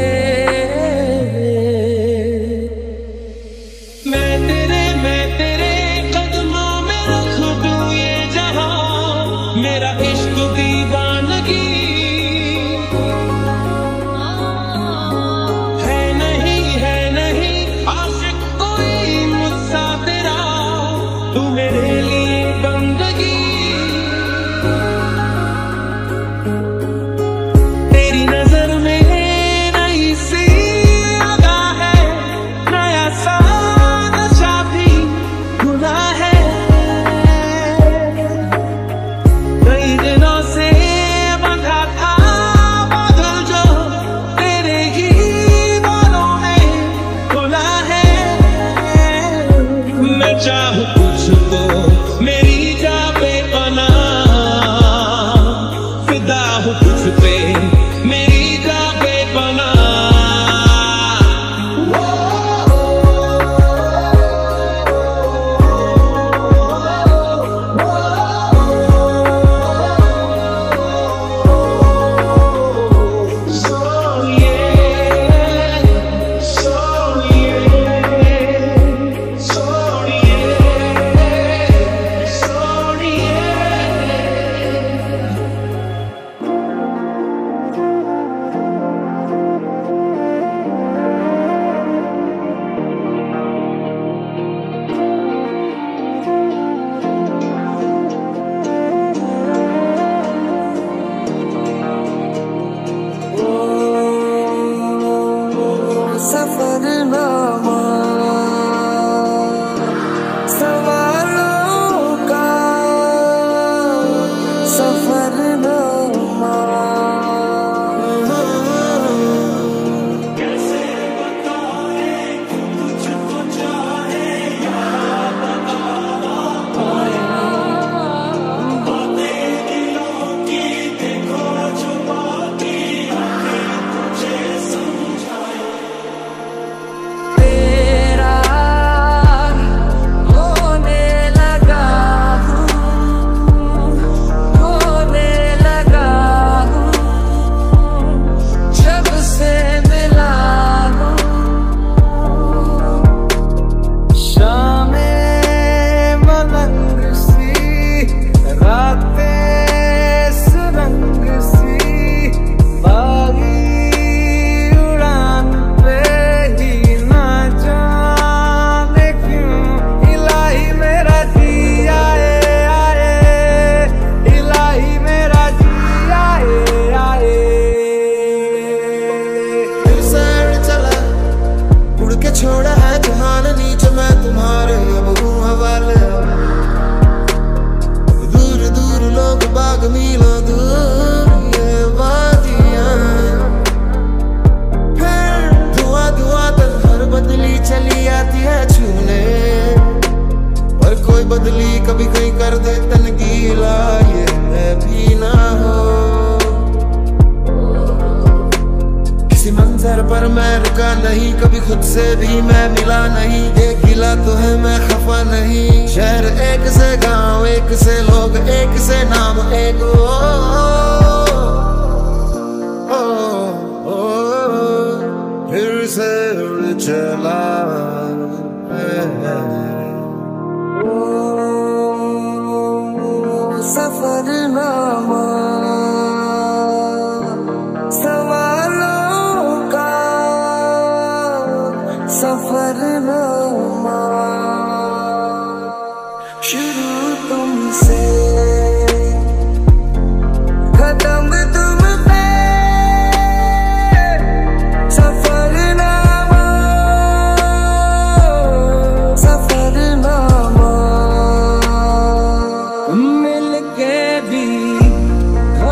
मैं तेरे मैं तेरे कदमों में रख दूँ ये जहां, मेरा इश्क दीवानगी है नहीं है नहीं आशिक कोई मुझसा तेरा, तू मेरे लिए बंदगी। तेरी नजर में नई सी अदा है, नया सा नशा भी खुला है। कई दिनों से बंधा था बादल जो तेरे ही बालों में खुला है। मैं चाहूँ तुझको मेरी जा बेपना, फिदा हूँ तुझ पे मेरी जा बेपना। सफरनामा सवालों का सफरनामा। कैसे बताए तुझको चाहे यार बातें दिलों की देखो छुपाती आंखें तुझे समझाए। तेरा होने लगा हूँ, होने लगा हूँ, जब से मिला हूँ। शामें मलंग सी, रातें सुरंग सी, बागी उड़ान पे ही ना जाने क्यों इलाही मेरा जी आए आए, इलाही मेरा जी आए आए। दिल से उड़ चला उड़ के छोड़ा है जहान नीचे, मैं तुम्हारे अब हूँ हवाले। दूर दूर लोग बाग मीलों दूर ये वादियाँ, फिर धुआं धुआं तक हर बदली चली आती है छूने, पर कोई बदली कभी कहीं कर दे तन गीला, ये मैं भी ना हो। किसी मंजर पर मैं रुका नहीं, कभी खुद से भी मैं मिला नहीं। एक गिला तो है मैं खफा नहीं, शहर एक से गांव एक से लोग एक से नाम एक। ओ, ओ, ओ, ओ, फिर से उड़ चला सफरनामा सवालों का सफरनामा। शुरू तुमसे खत्म तुम पे, सफरनामा सफरनामा। मिलके भी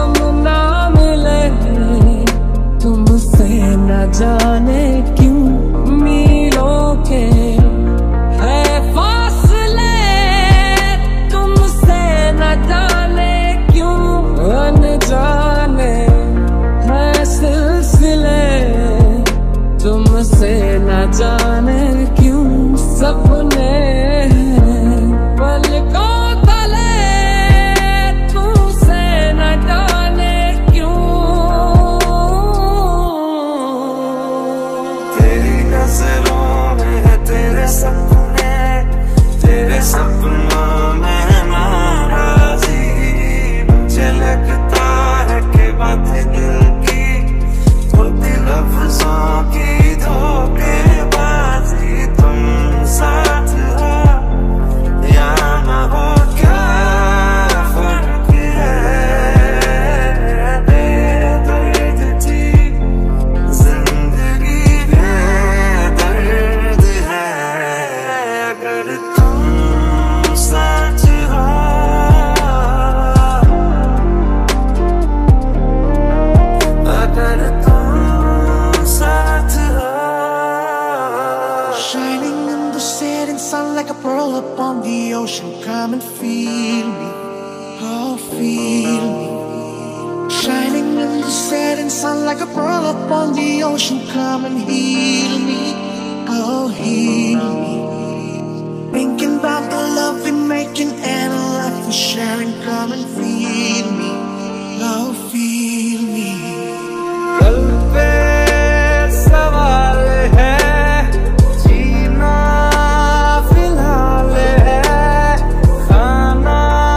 feel me, oh feel me. Shining in the setting sun like a pearl upon the ocean. Come and heal me, oh heal me. Thinking about the love we're making and a life we're sharing. Come and feel me, oh feel me. कल पे सवाल है, जीना फिलहाल है, खाना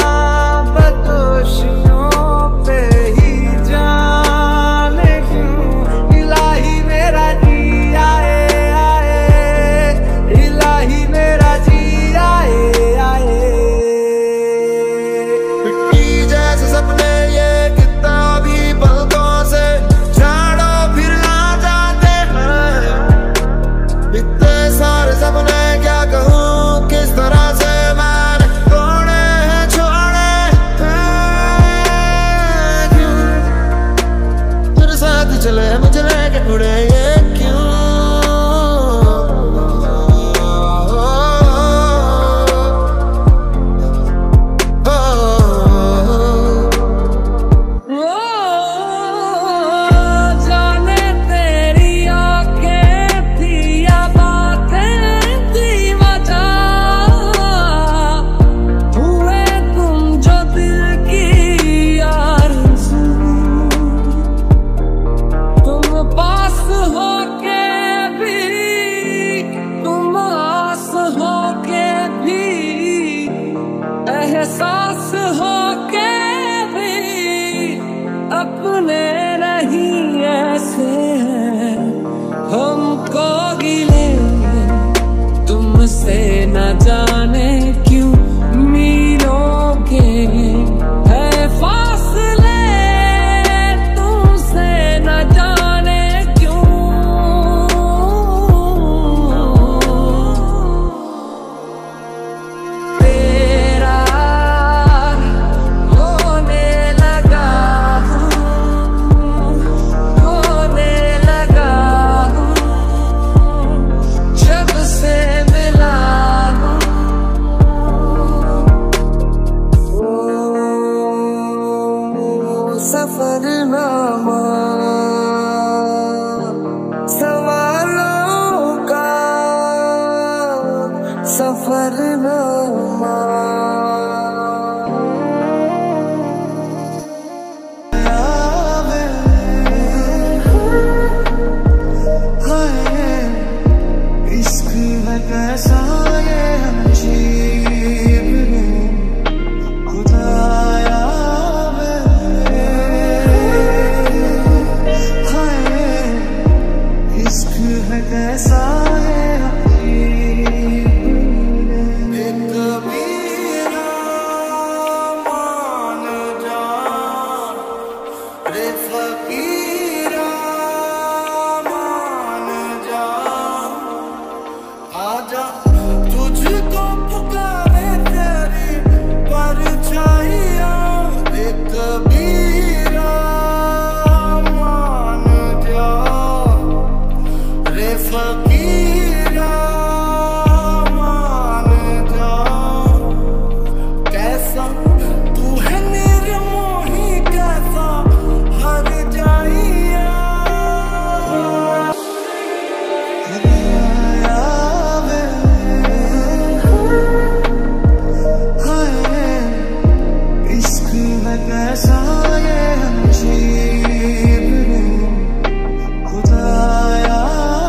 बदोशियों पे ही जाने क्यों। इलाही मेरा जी आए आए, इलाही मेरा जी आए आए। मिट्टी जैसे सपने ये कितना भी पलकों से झाड़ो फिर आ जाते हैं। इतने सारे सपने क्या कहूँ किस तरह से मैंने तोड़े हैं छोड़े हैं। क्यों तेरे साथ चले मुझे लेके उड़े ये क्यों। जाने तेरी आंखें थी या बातें थी वजह, हुए तुम जो दिल की आरज़ू। तुम पास होके भी, तुम आस होके भी, एहसास होके भी अपने नहीं ऐसे हैं हमको गिले तुमसे न जाने क्यों मीलों के है फासले तुमसे न जाने क्यों। तेरा होने लगा हूँ, होने लगा हूँ, जब से मिला हूँ। ओ सफरनामा सवालों का सफरनामा। इश्क है कैसा ये अजीब है, खुदाया हाय। इश्क है कैसा ये अजीब है। एक कबीरा मान जा रे फकीरा मान जा। आजा तुझको पुकारे तेरी परछाइयाँ। एक कबीरा मान जा रे फकीरा मान जा। कैसा तू है निर्मोही कैसा हर जाइया। इश्क है कैसा ये अजीब है, खुदाया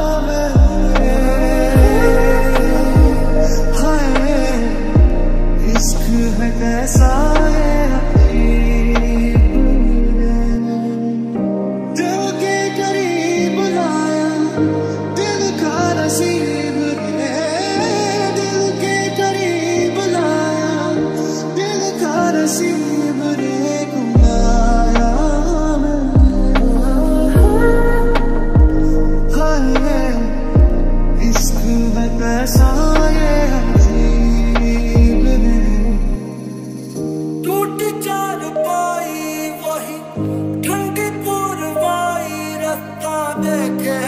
हाय। इश्क है कैसा ये अजीब है। दिल के करीब लाया दिल का नसीब है। दिल के करीब लाया दिल का नसीब रे गुनाया हाय। इश्क है कैसा ये अजीब है। टूट चार पाई वही ठंडी पुरवाई रास्ता देखे।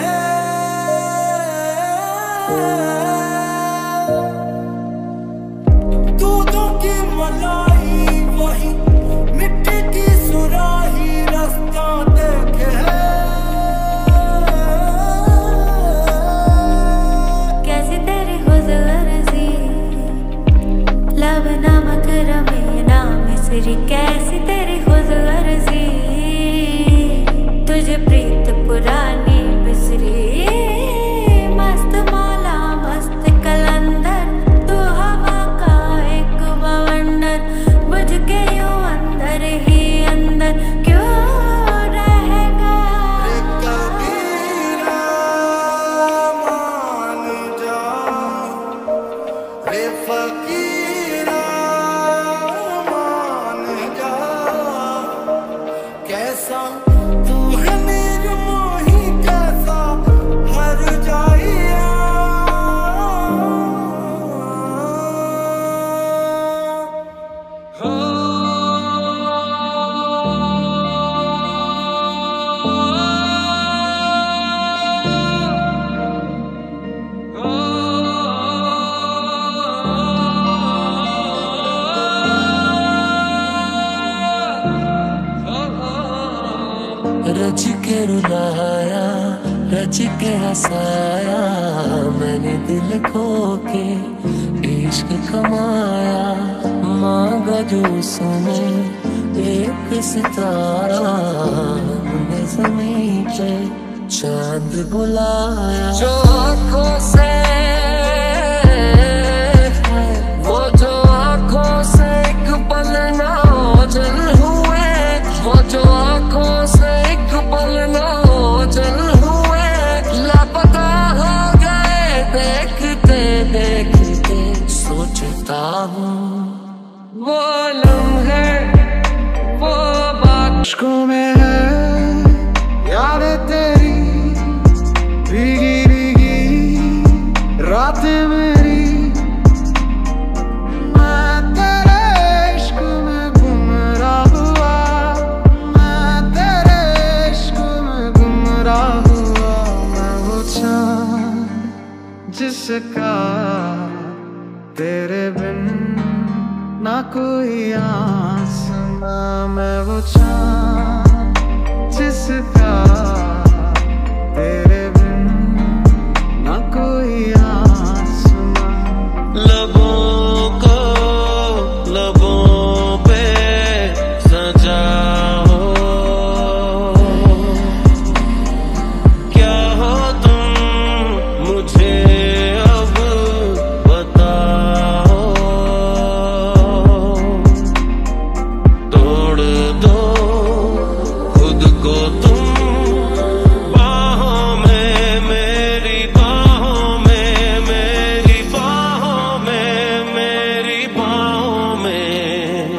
दूधों की रमे ना मिसरी कैसी तेरी खुद गर्जी, तुझे प्रीत पुरानी बिसरी। मस्त मौला मस्त कलंदर, तू हवा का एक बवंडर, बुझ के यूं अंदर ही अंदर क्यों रहेगा। कबीरा मान जा, रे फकीरा मान जा, कैसा तू है निर्मोही कैसा हर जाइया। रच के रुलाया रच के हंसाया, मैंने दिल खो के इश्क कमाया। मांगा जो उसने एक सितारा, हमने ज़मीं पे चांद बुलाया। जो आँखों से वो जो आँखों से एक पल ना ओझल हुए, वो जो आँखों से एक पल ना ओझल हुए, लापता हो गए देखते देखते। सोचता हूँ वो लम्हे वो बात इश्कों में है यादें तेरी, भीगी भीगी रातें मेरी। मैं तेरे इश्क में गुमराह हुआ, मैं तेरे इश्क में गुमराह हुआ। मैं वो चाँद जिसका तेरे बिन ना कोई आसमां। मैं वो चाँद जिसका तेरे बिन ना कोई आसमां। लबों को लबों पे सजाओ, क्या हो तुम मुझे अब बताओ। तोड़ दो खुद को तुम बाहों में, मेरी बाहों में, मेरी बाहों में, मेरी बाहों में।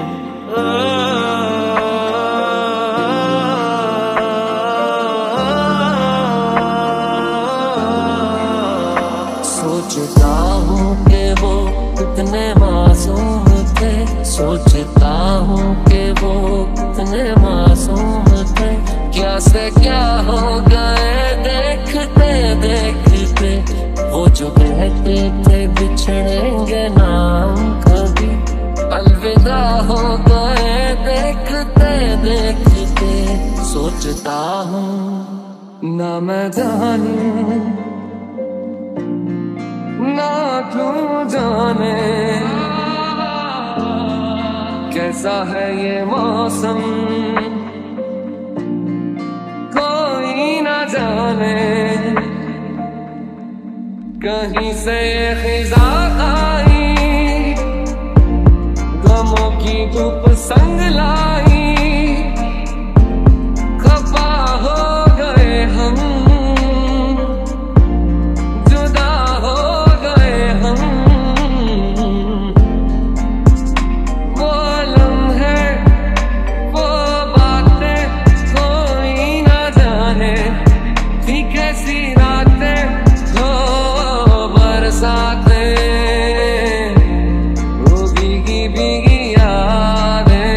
सोचता हूँ कि वो कितने मासूम थे, सोचता हूँ कि वो कितने मासूम थे। क्या से क्या हो गए देखते देखते, वो जो कहते थे बिछड़ेंगे ना हम कभी, अलविदा हो गए देखते देखते। सोचता हूँ ना मैं जानूं ना तू जाने, कैसा है ये मौसम कोई ना जाने। कहीं से ये खिजा आई, गमों की धूप संग लाई, खफा हो गए हम, जुदा हो गए हम। वो लम्हे वो बातें कोई ना जाने, थी कैसी रातें हो बरसातें, वो भीगी भीगी यादें,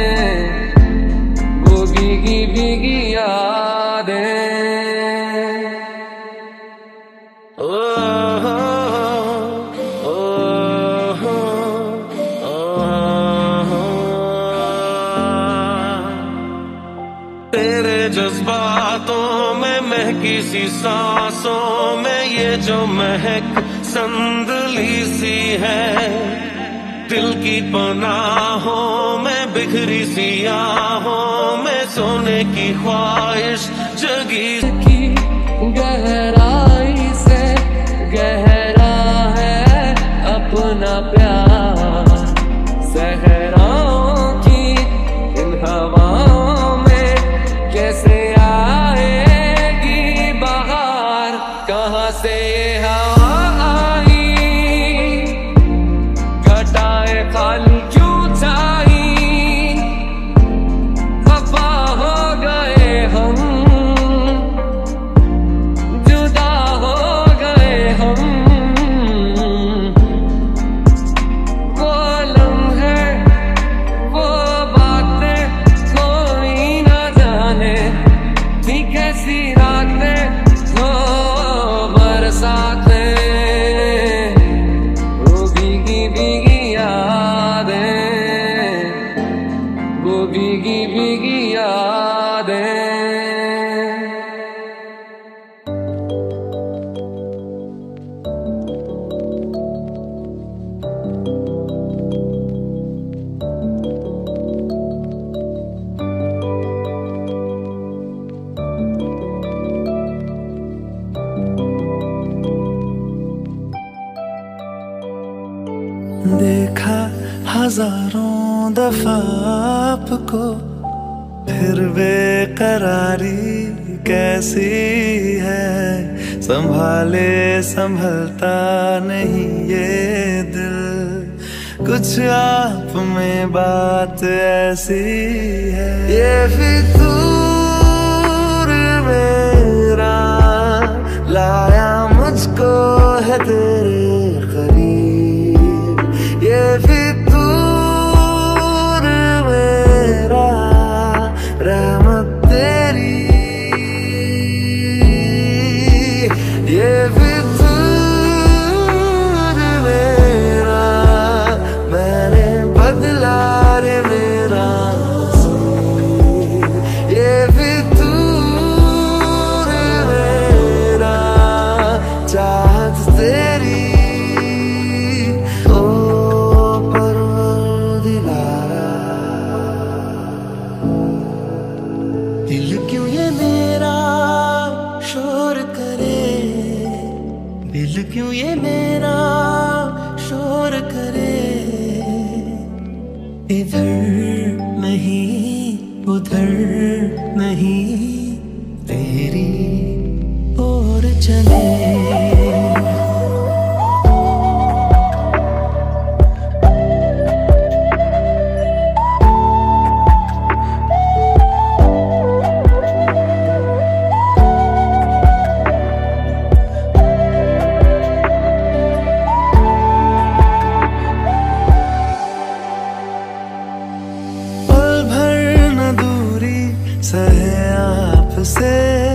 वो भीगी भीगी यादें। ओ हो ओ हो ओ हो, तेरे जज्बातों में महकी सी सांसों में ये जो महक संदली सी है, दिल की पनाहों में बिखरी सी आहों में सोने की ख्वाहिश जगी की गहराई से गहरा है अपना प्यार। सहराओं की इन हवाओं में कैसे आएगी बहार। कहाँ से ये हवा आई, घटाए खाली क्यों छाई। खफा हो गए हम, जुदा हो गए हम। वो लम्हे वो बातें कोई ना जाने थी कैसी रातें वो बरसातें। वो भीगी भीगी यादें, वो भीगी भीगी यादें। देखा हजारों दफा आपको, फिर बेकरारी कैसी है। संभाले संभलता नहीं ये दिल, कुछ आप में बात ऐसी है। ये फितूर मेरा लाया मुझको है तेरे करीब। ये फितूर मेरा रहमत तेरी। ये फितूर मेरा मैंने बदला रे मेरा नसीब। ये फितूर मेरा चाहत तेरी। दिल क्यों ये मेरा शोर करे, दिल क्यों ये मेरा शोर करे। इधर नहीं उधर नहीं तेरी ओर चले। सहे आपसे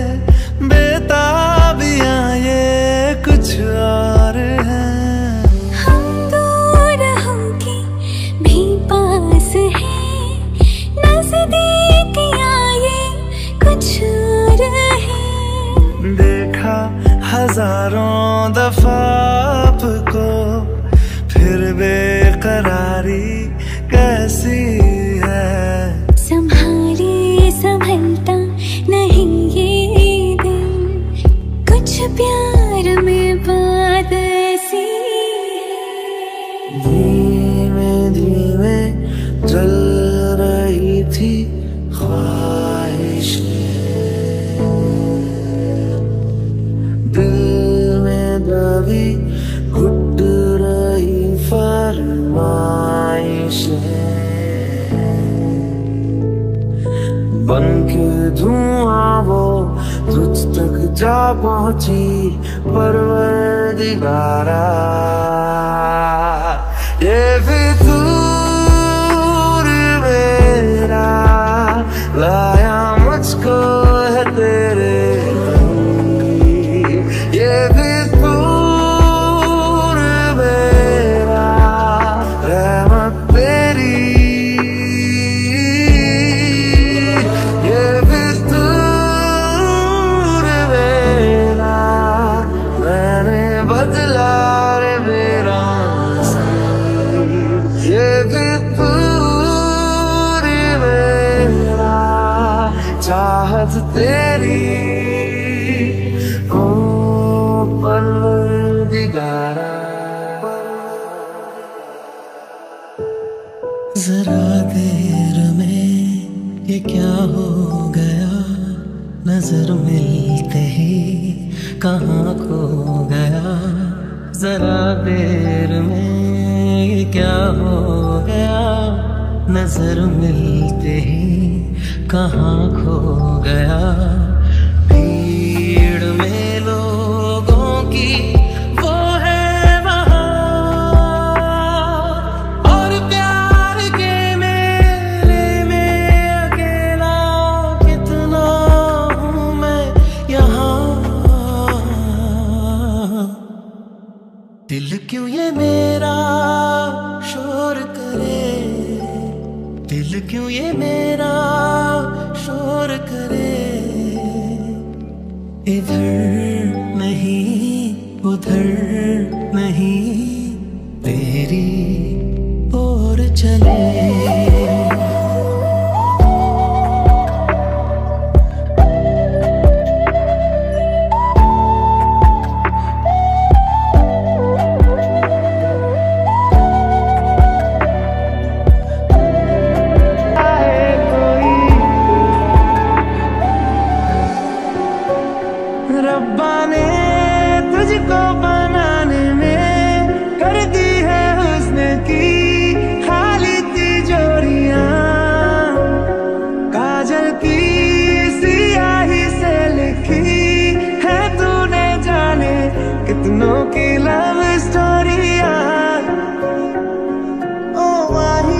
बेताबियां ये कुछ और हैं। हम दूर होके भी पास हैं, नजदीकियां ये कुछ और हैं। देखा हजारों दफा आपको, फिर बेकरारी कैसी है। संभाले संभलता नहीं ये दिल, कुछ प्यार में बात ऐसी। धीमे धीमे जल रही थी ख्वाहिशें, दिल में दबी घुट रही फरमाइशें। बन के धुआं वो तुझ तक जा पहुंची परवरदिगारा। ये फितूर मेरा लाया मुझको है तेरे करीब। ये फितूर मेरा रहमत तेरी। बदला रे मेरा नसीब। तेरी ओ परवरदिगारा। जरा देर में ये क्या हो गया, नजर मिलते ही कहाँ खो गया। जरा देर में ये क्या हो गया, नजर मिलते ही कहाँ खो गया। भीड़ में लोगों की वो है वहाँ, और प्यार के मेले में अकेला कितना हूँ मैं यहाँ। दिल क्यों ये मेरा शोर करे, दिल क्यों ये मेरा शोर करे। इधर नहीं उधर नहीं तेरी ओर चले। रब्बा ने तुझको बनाने में कर दी है हुस्न की खाली तिजोरियां। काजल की सियाही से लिखी है तूने जाने कितनों की लव स्टोरियां। ओ माही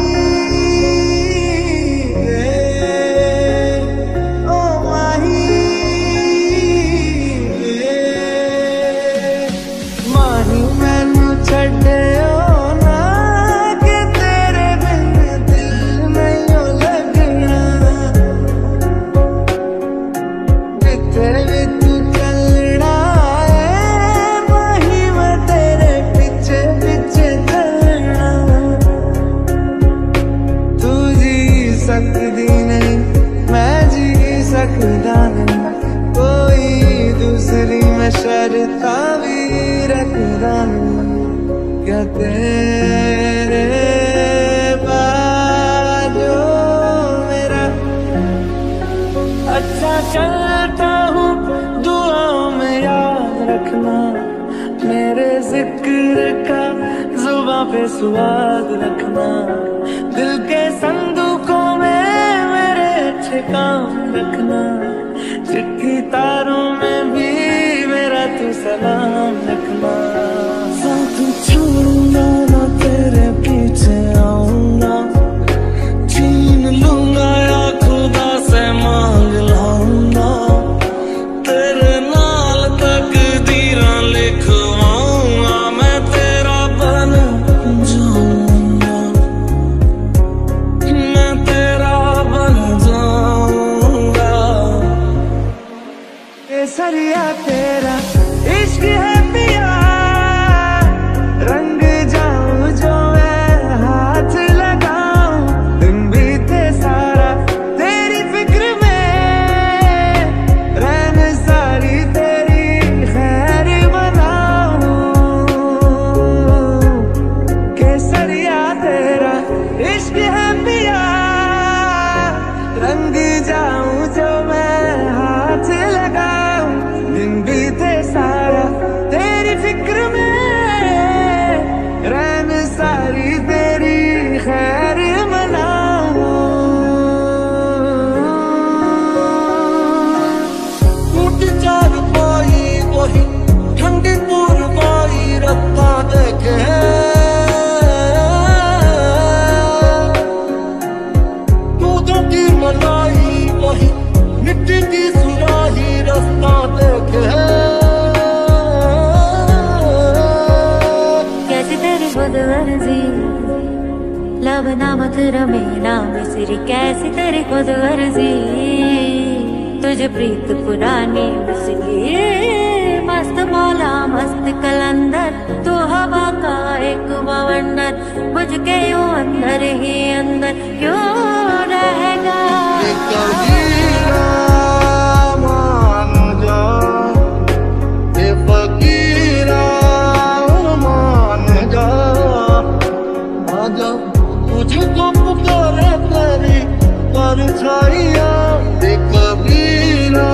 सकती नहीं मैं जी सकता नहीं, कोई दूसरी मैं शर्ता भी रखता नहीं। क्या तेरे बाजो मेरा अच्छा चलता हूँ, दुआओं में याद रखना मेरे जिक्र का जुबां पे स्वाद रखना। दिल के संदूकों में मेरे अच्छे काम रखना, चिट्ठी तारों में भी मेरा तू सलाम रखना। साथ छोड़ूंगा ना तेरे पीछे आऊंगा, छीन लूंगा या खुदा से मांग लाऊंगा। तेरे नाल तकदीरां लिखवाऊंगा, मैं तेरा बन जाऊंगा, मैं तेरा बन जाऊंगा। केसरिया तेरा इश्क है पिया, रंग जाऊं जो मैं हाथ लगाऊं। दिन बीते सारा तेरी फिक्र में, रहन सारी तेरी खैर बनाऊं। केसरिया तेरा इश्क है पिया, रंग जाऊं जो मैं हाथ लगाऊं। दिन बीते सारा तेरी फिक्र में, रहन सारी तेरी खैर मनाऊं। टूट चार पाई वही ठंडी पुरवाई रत्ता देखे, दूधों की मलाई वही मिट्टी की सुराही रास्ता देखे। कैसी तेरी खुदगर्जी, लब ना मथुरा में ना मिस्री। कैसी तेरी खुदगर्जी, तुझे प्रीत पुरानी उसकी। मस्त मौला मस्त कलंदर, तू हवा का एक बवंडर। बुझ के यूं अंदर ही अंदर क्यों रहेगा। कबीरा परछाइयां कभी ना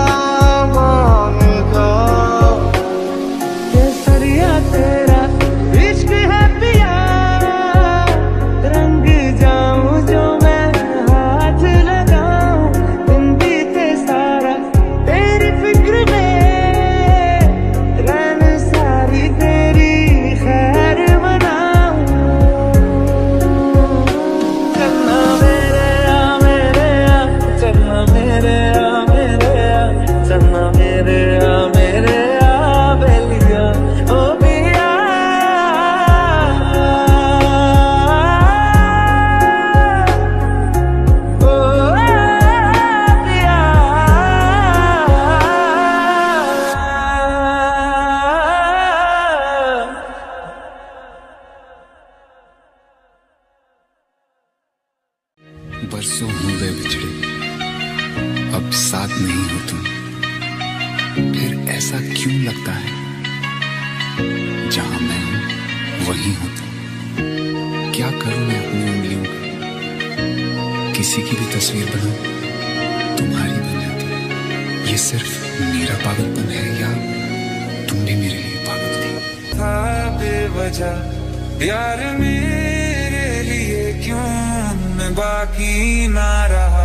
मानता। केसरिया तेरा इश्क है पिया, रंग जाऊं जो मैं हाथ लगाऊं, दिन बीते सारा तेरी फिक्र में, रैन सारी तेरी खैर बनाऊं। चन्ना मेरे आ मेरे आ, चन्ना मेरे आ मेरे आ, चन्ना मेरे आ मेरे आ बेलिया ओ पिया। ओ पिया बरसों हो गए बिछड़े, अब साथ नहीं हो तुम, फिर ऐसा क्यों लगता है जहां मैं हूं वहीं हो तुम। क्या करूं मैं अपनी उंगलियों का, किसी की भी तस्वीर बनाऊं तुम्हारी बन जाती। ये सिर्फ मेरा पागलपन है या तुम भी मेरे लिए पागल थी? था बेवजह प्यार मेरे लिए क्यों मैं बाकी ना रहा।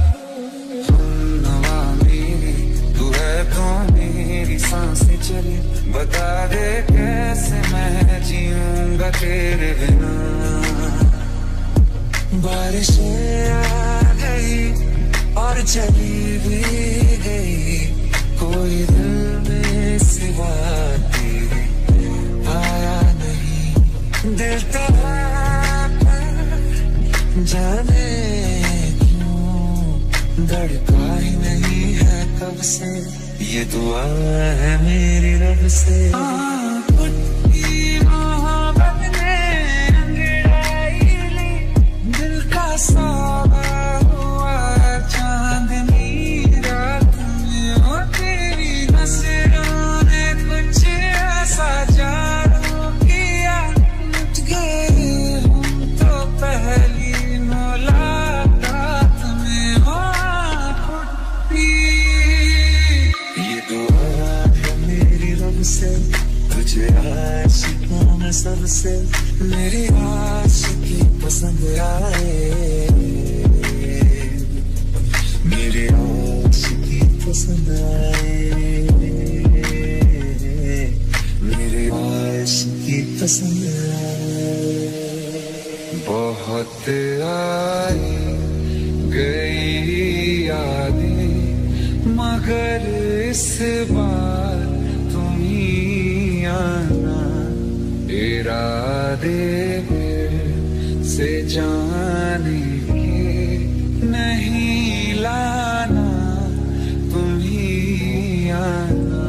नवा मेरी तू है तो मेरी सांसें चली, बता दे कैसे मैं जीऊंगा तेरे बिना। बारिशें आ गई और चली भी गई, कोई दिल में सिवा तेरे आया नहीं। दिल तो जाने क्यों धड़का ही नहीं है कब से, ये दुआ है मेरी रब से। मोहब्बत ने अंगड़ाई ली, दिल का सौदा हुआ चांदनी रात में, और तेरी नजरों ने कुछ ऐसा जादू किया, लुट गए हम तो पहली मुलाकात में। हो खुदी ये दुआ है मेरी रब से, तुझे आशिकों में सबसे मेरी आशिकी पसंद आए, मेरी आशिकी पसंद आए, मेरी आशिकी पसंद आए। बहुत आई गई यादें मगर इस बार तुम ही आना, इरादे फिर से जाने के नहीं लाना, तुम ही आना।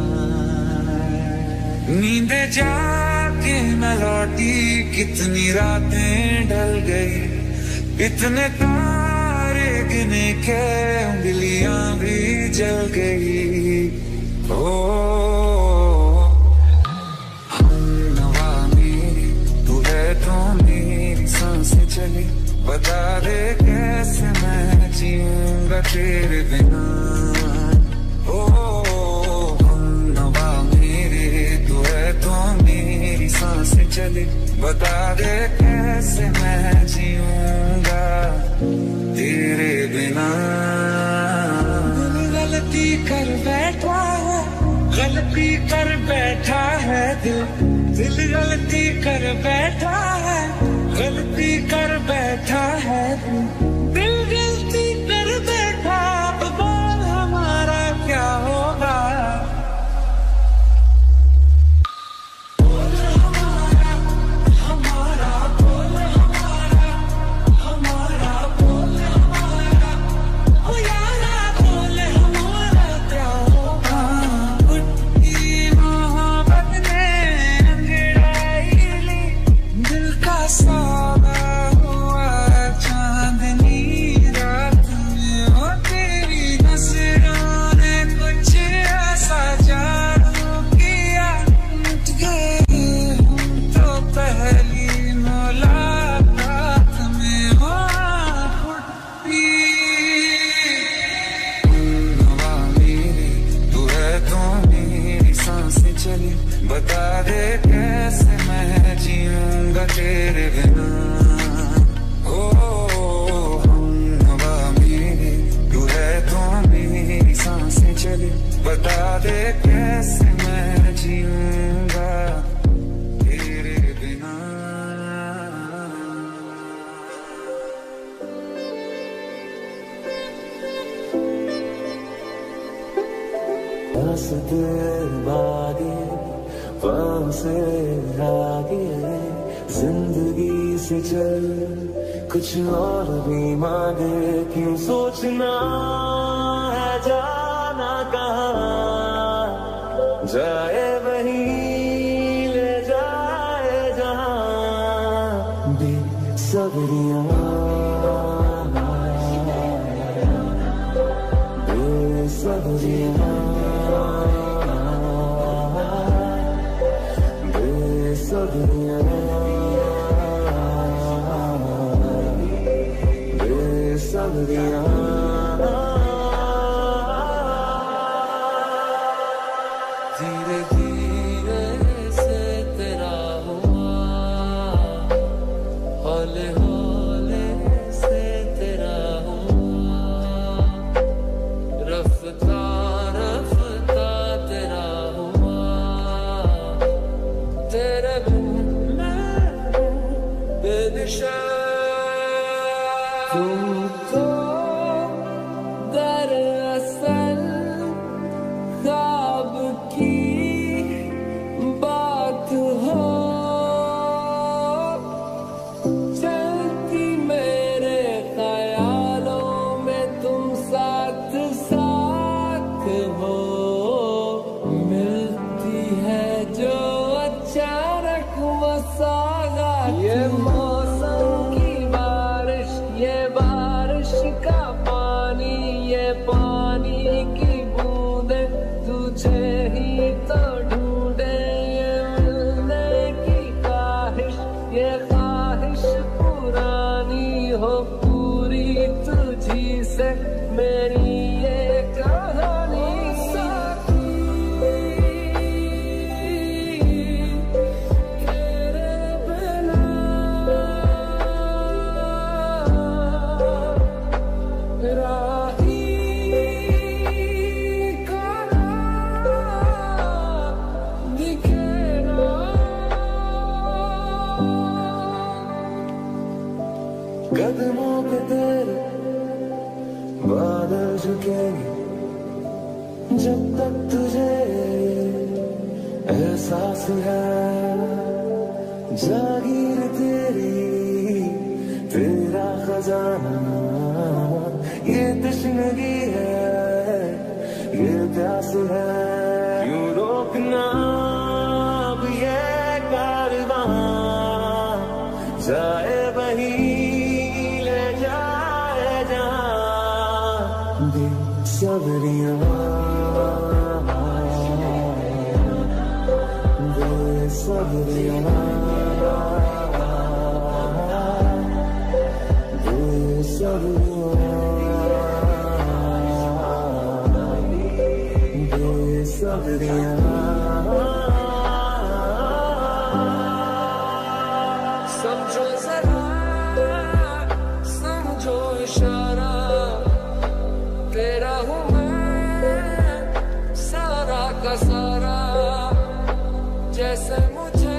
नींद जाके न लौटी कितनी रातें ढल गई, इतने तारे गिने के उंगलियां भी जल गई। ओ हम नवा मेरी तू है तो मेरी सांसें चली, बता दे कैसे मैं जीऊंगा तेरे बिना। ओ हम नवा मेरे तू है तो मेरी सांसें चली, बता दे कैसे मैं जीऊंगा तेरे बिना। गलती कर बैठा है, गलती कर बैठा है दिल, दिल गलती कर बैठा है, गलती कर बैठा है दिल, दिल गलती कर बैठा। अब बोल हमारा क्या होगा, सौदा हुआ चांदनी हंसते भागे पाँव से आगे जिंदगी से चल कुछ और भी मांगे क्यों सोचना है जाना कहाँ जाए वहीं ले जाए जहाँ बेसब्रियाँ बेसब्रियाँ बेसब्रियाँ बेसब्रियाँ धीरे धीरे से तेरा हुआ हौले हौले से तेरा हुआ रफ्ता रफ्ता तेरा हुआ तेरे बिन मैं बेनिशान तुम तो दरअसल ख्वाब की बात हो चलती मेरे ख्यालों में तुम साथ साथ हो मिलती है जो अचानक मसाला ये मौसम की बारिश ये बारिश का पानी ये पानी की बूंदे तुझे ही तो ढूंढे ये मिलने की ख्वाहिश ये ख्वाहिश पुरानी हो पूरी तुझी से मेरी ये कहानी तेरे बिना राही कदमों पे तेरे बादल झुकेंगे जब तक तुझे एहसास है जागीर तेरी तेरा खजाना ये तश्नगी है ये प्यास है क्यों रोकना अब ये कारवां जाए वहीं ले जाए जहाँ बेसब्रियाँ बेसब्रियाँ समझो जरा समझो इशारा तेरा हूँ मैं सारा का सारा जैसे मुझे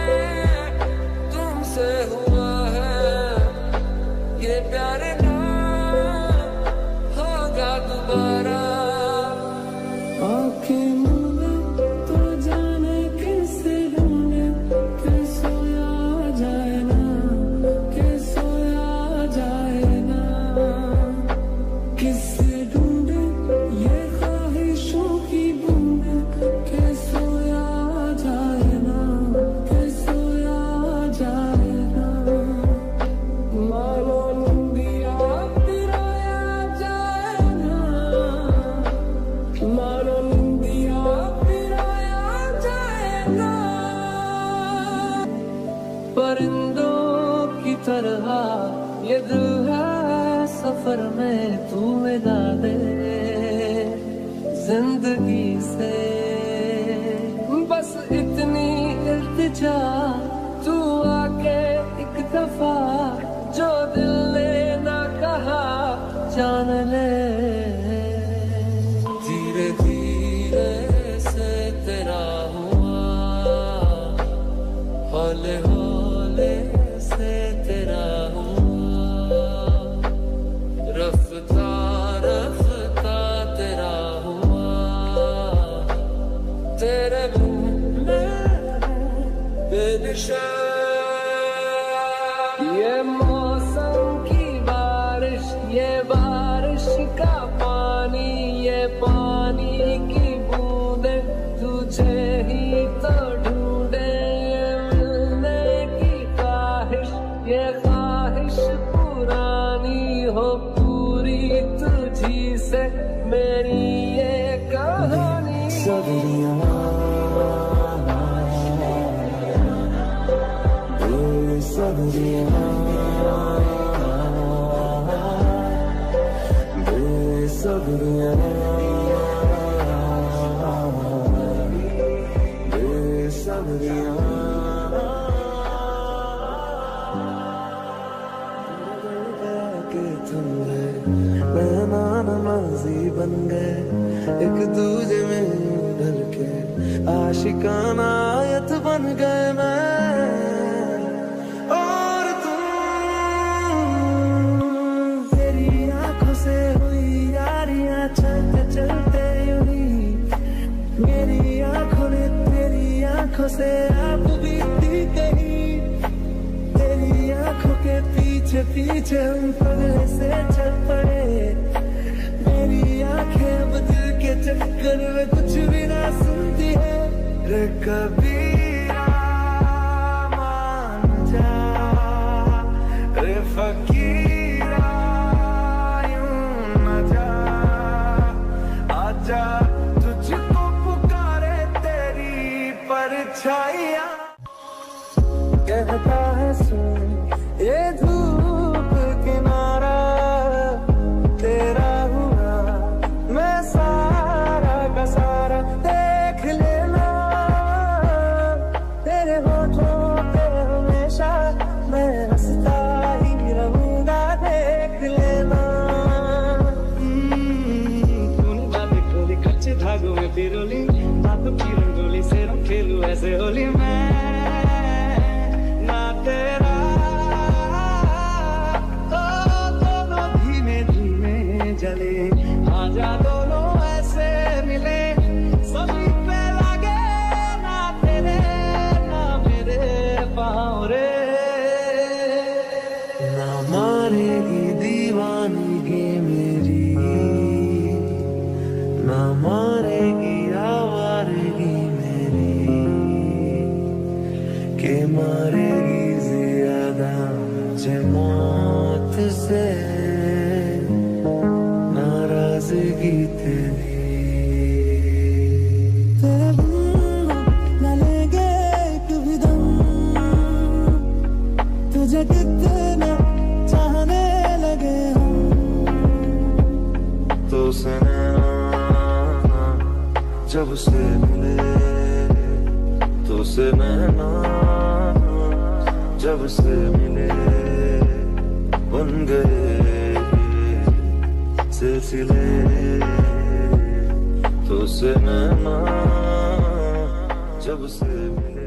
तुमसे हुआ है ये प्यार ना होगा दोबारा आँखें मूंदे तो जाने किसे ढूंढे कि सोया जाए ना कि सोया जाए ना किसे ढूंढे ये ख्वाहिशों की बूंदे कि सोया जाए ना कि सोया जाए ना मानो निंदिया पिराया जाए ना मानो निंदिया पिराया जाए ना परिंदों की तरह ये दिल है सफर में तू मिला दे जिंदगी से बस इतनी इल्तिजा तू आके एक दफा जो दिल ने ना कहा जान ले धीरे धीरे से तेरा हुआ हौले हौले से तेरा हुआ रफ्ता रफ्ता तेरा हुआ हो पूरी तुझी से मेरी ये कहानी। सबरिया सबरिया बेसब्रिया बेसब्रिया के तुम गए नैना नमाज़ी बन गए एक दूजे में ढल के आशिकाना आयत बन गए मैं और तुम। तेरी आंखों से हुई यारियां चलते चलते यूं मेरी आंखों ने तेरी आंखों से आप बीती कहीं। तेरी आंखों के पीछे पीछे हम पगले से चल पड़े। मेरी आंखें अब दिल के चक्कर में कुछ भी ना सुनती है। रे कबीरा मान जा रे फकीरा यूं न जा आजा तुझको पुकारे तेरी परछाइयां। कहता है सुन ये धूप किनारा तेरा हुआ मैं सारा का सारा। देख लेना तेरे होठों पे हमेशा मैं हंसता ही रहूंगा। देख लेना तूने बातें खोली कच्चे धागों में पिरोली बातों की रंगोली से हम खेलूं ऐसे होली। मैं ना तेरा चले आजा दोनों ऐसे मिले सभी पे लगे ना तेरे ना मेरे पाँव रे। ना मारेगी दीवानगी मेरी ना मारेगी आवारगी मेरी के मारेगी ज्यादा मुझे मौत से नाराजगी तेरी। तेरे बिन न लेंगे कभी दम तुझे कितना चाहने लगे हम। तो से नैना जब से मिले तो से नैना जब से मिले बन गए सिलसिले तो से नैना जब से मिले।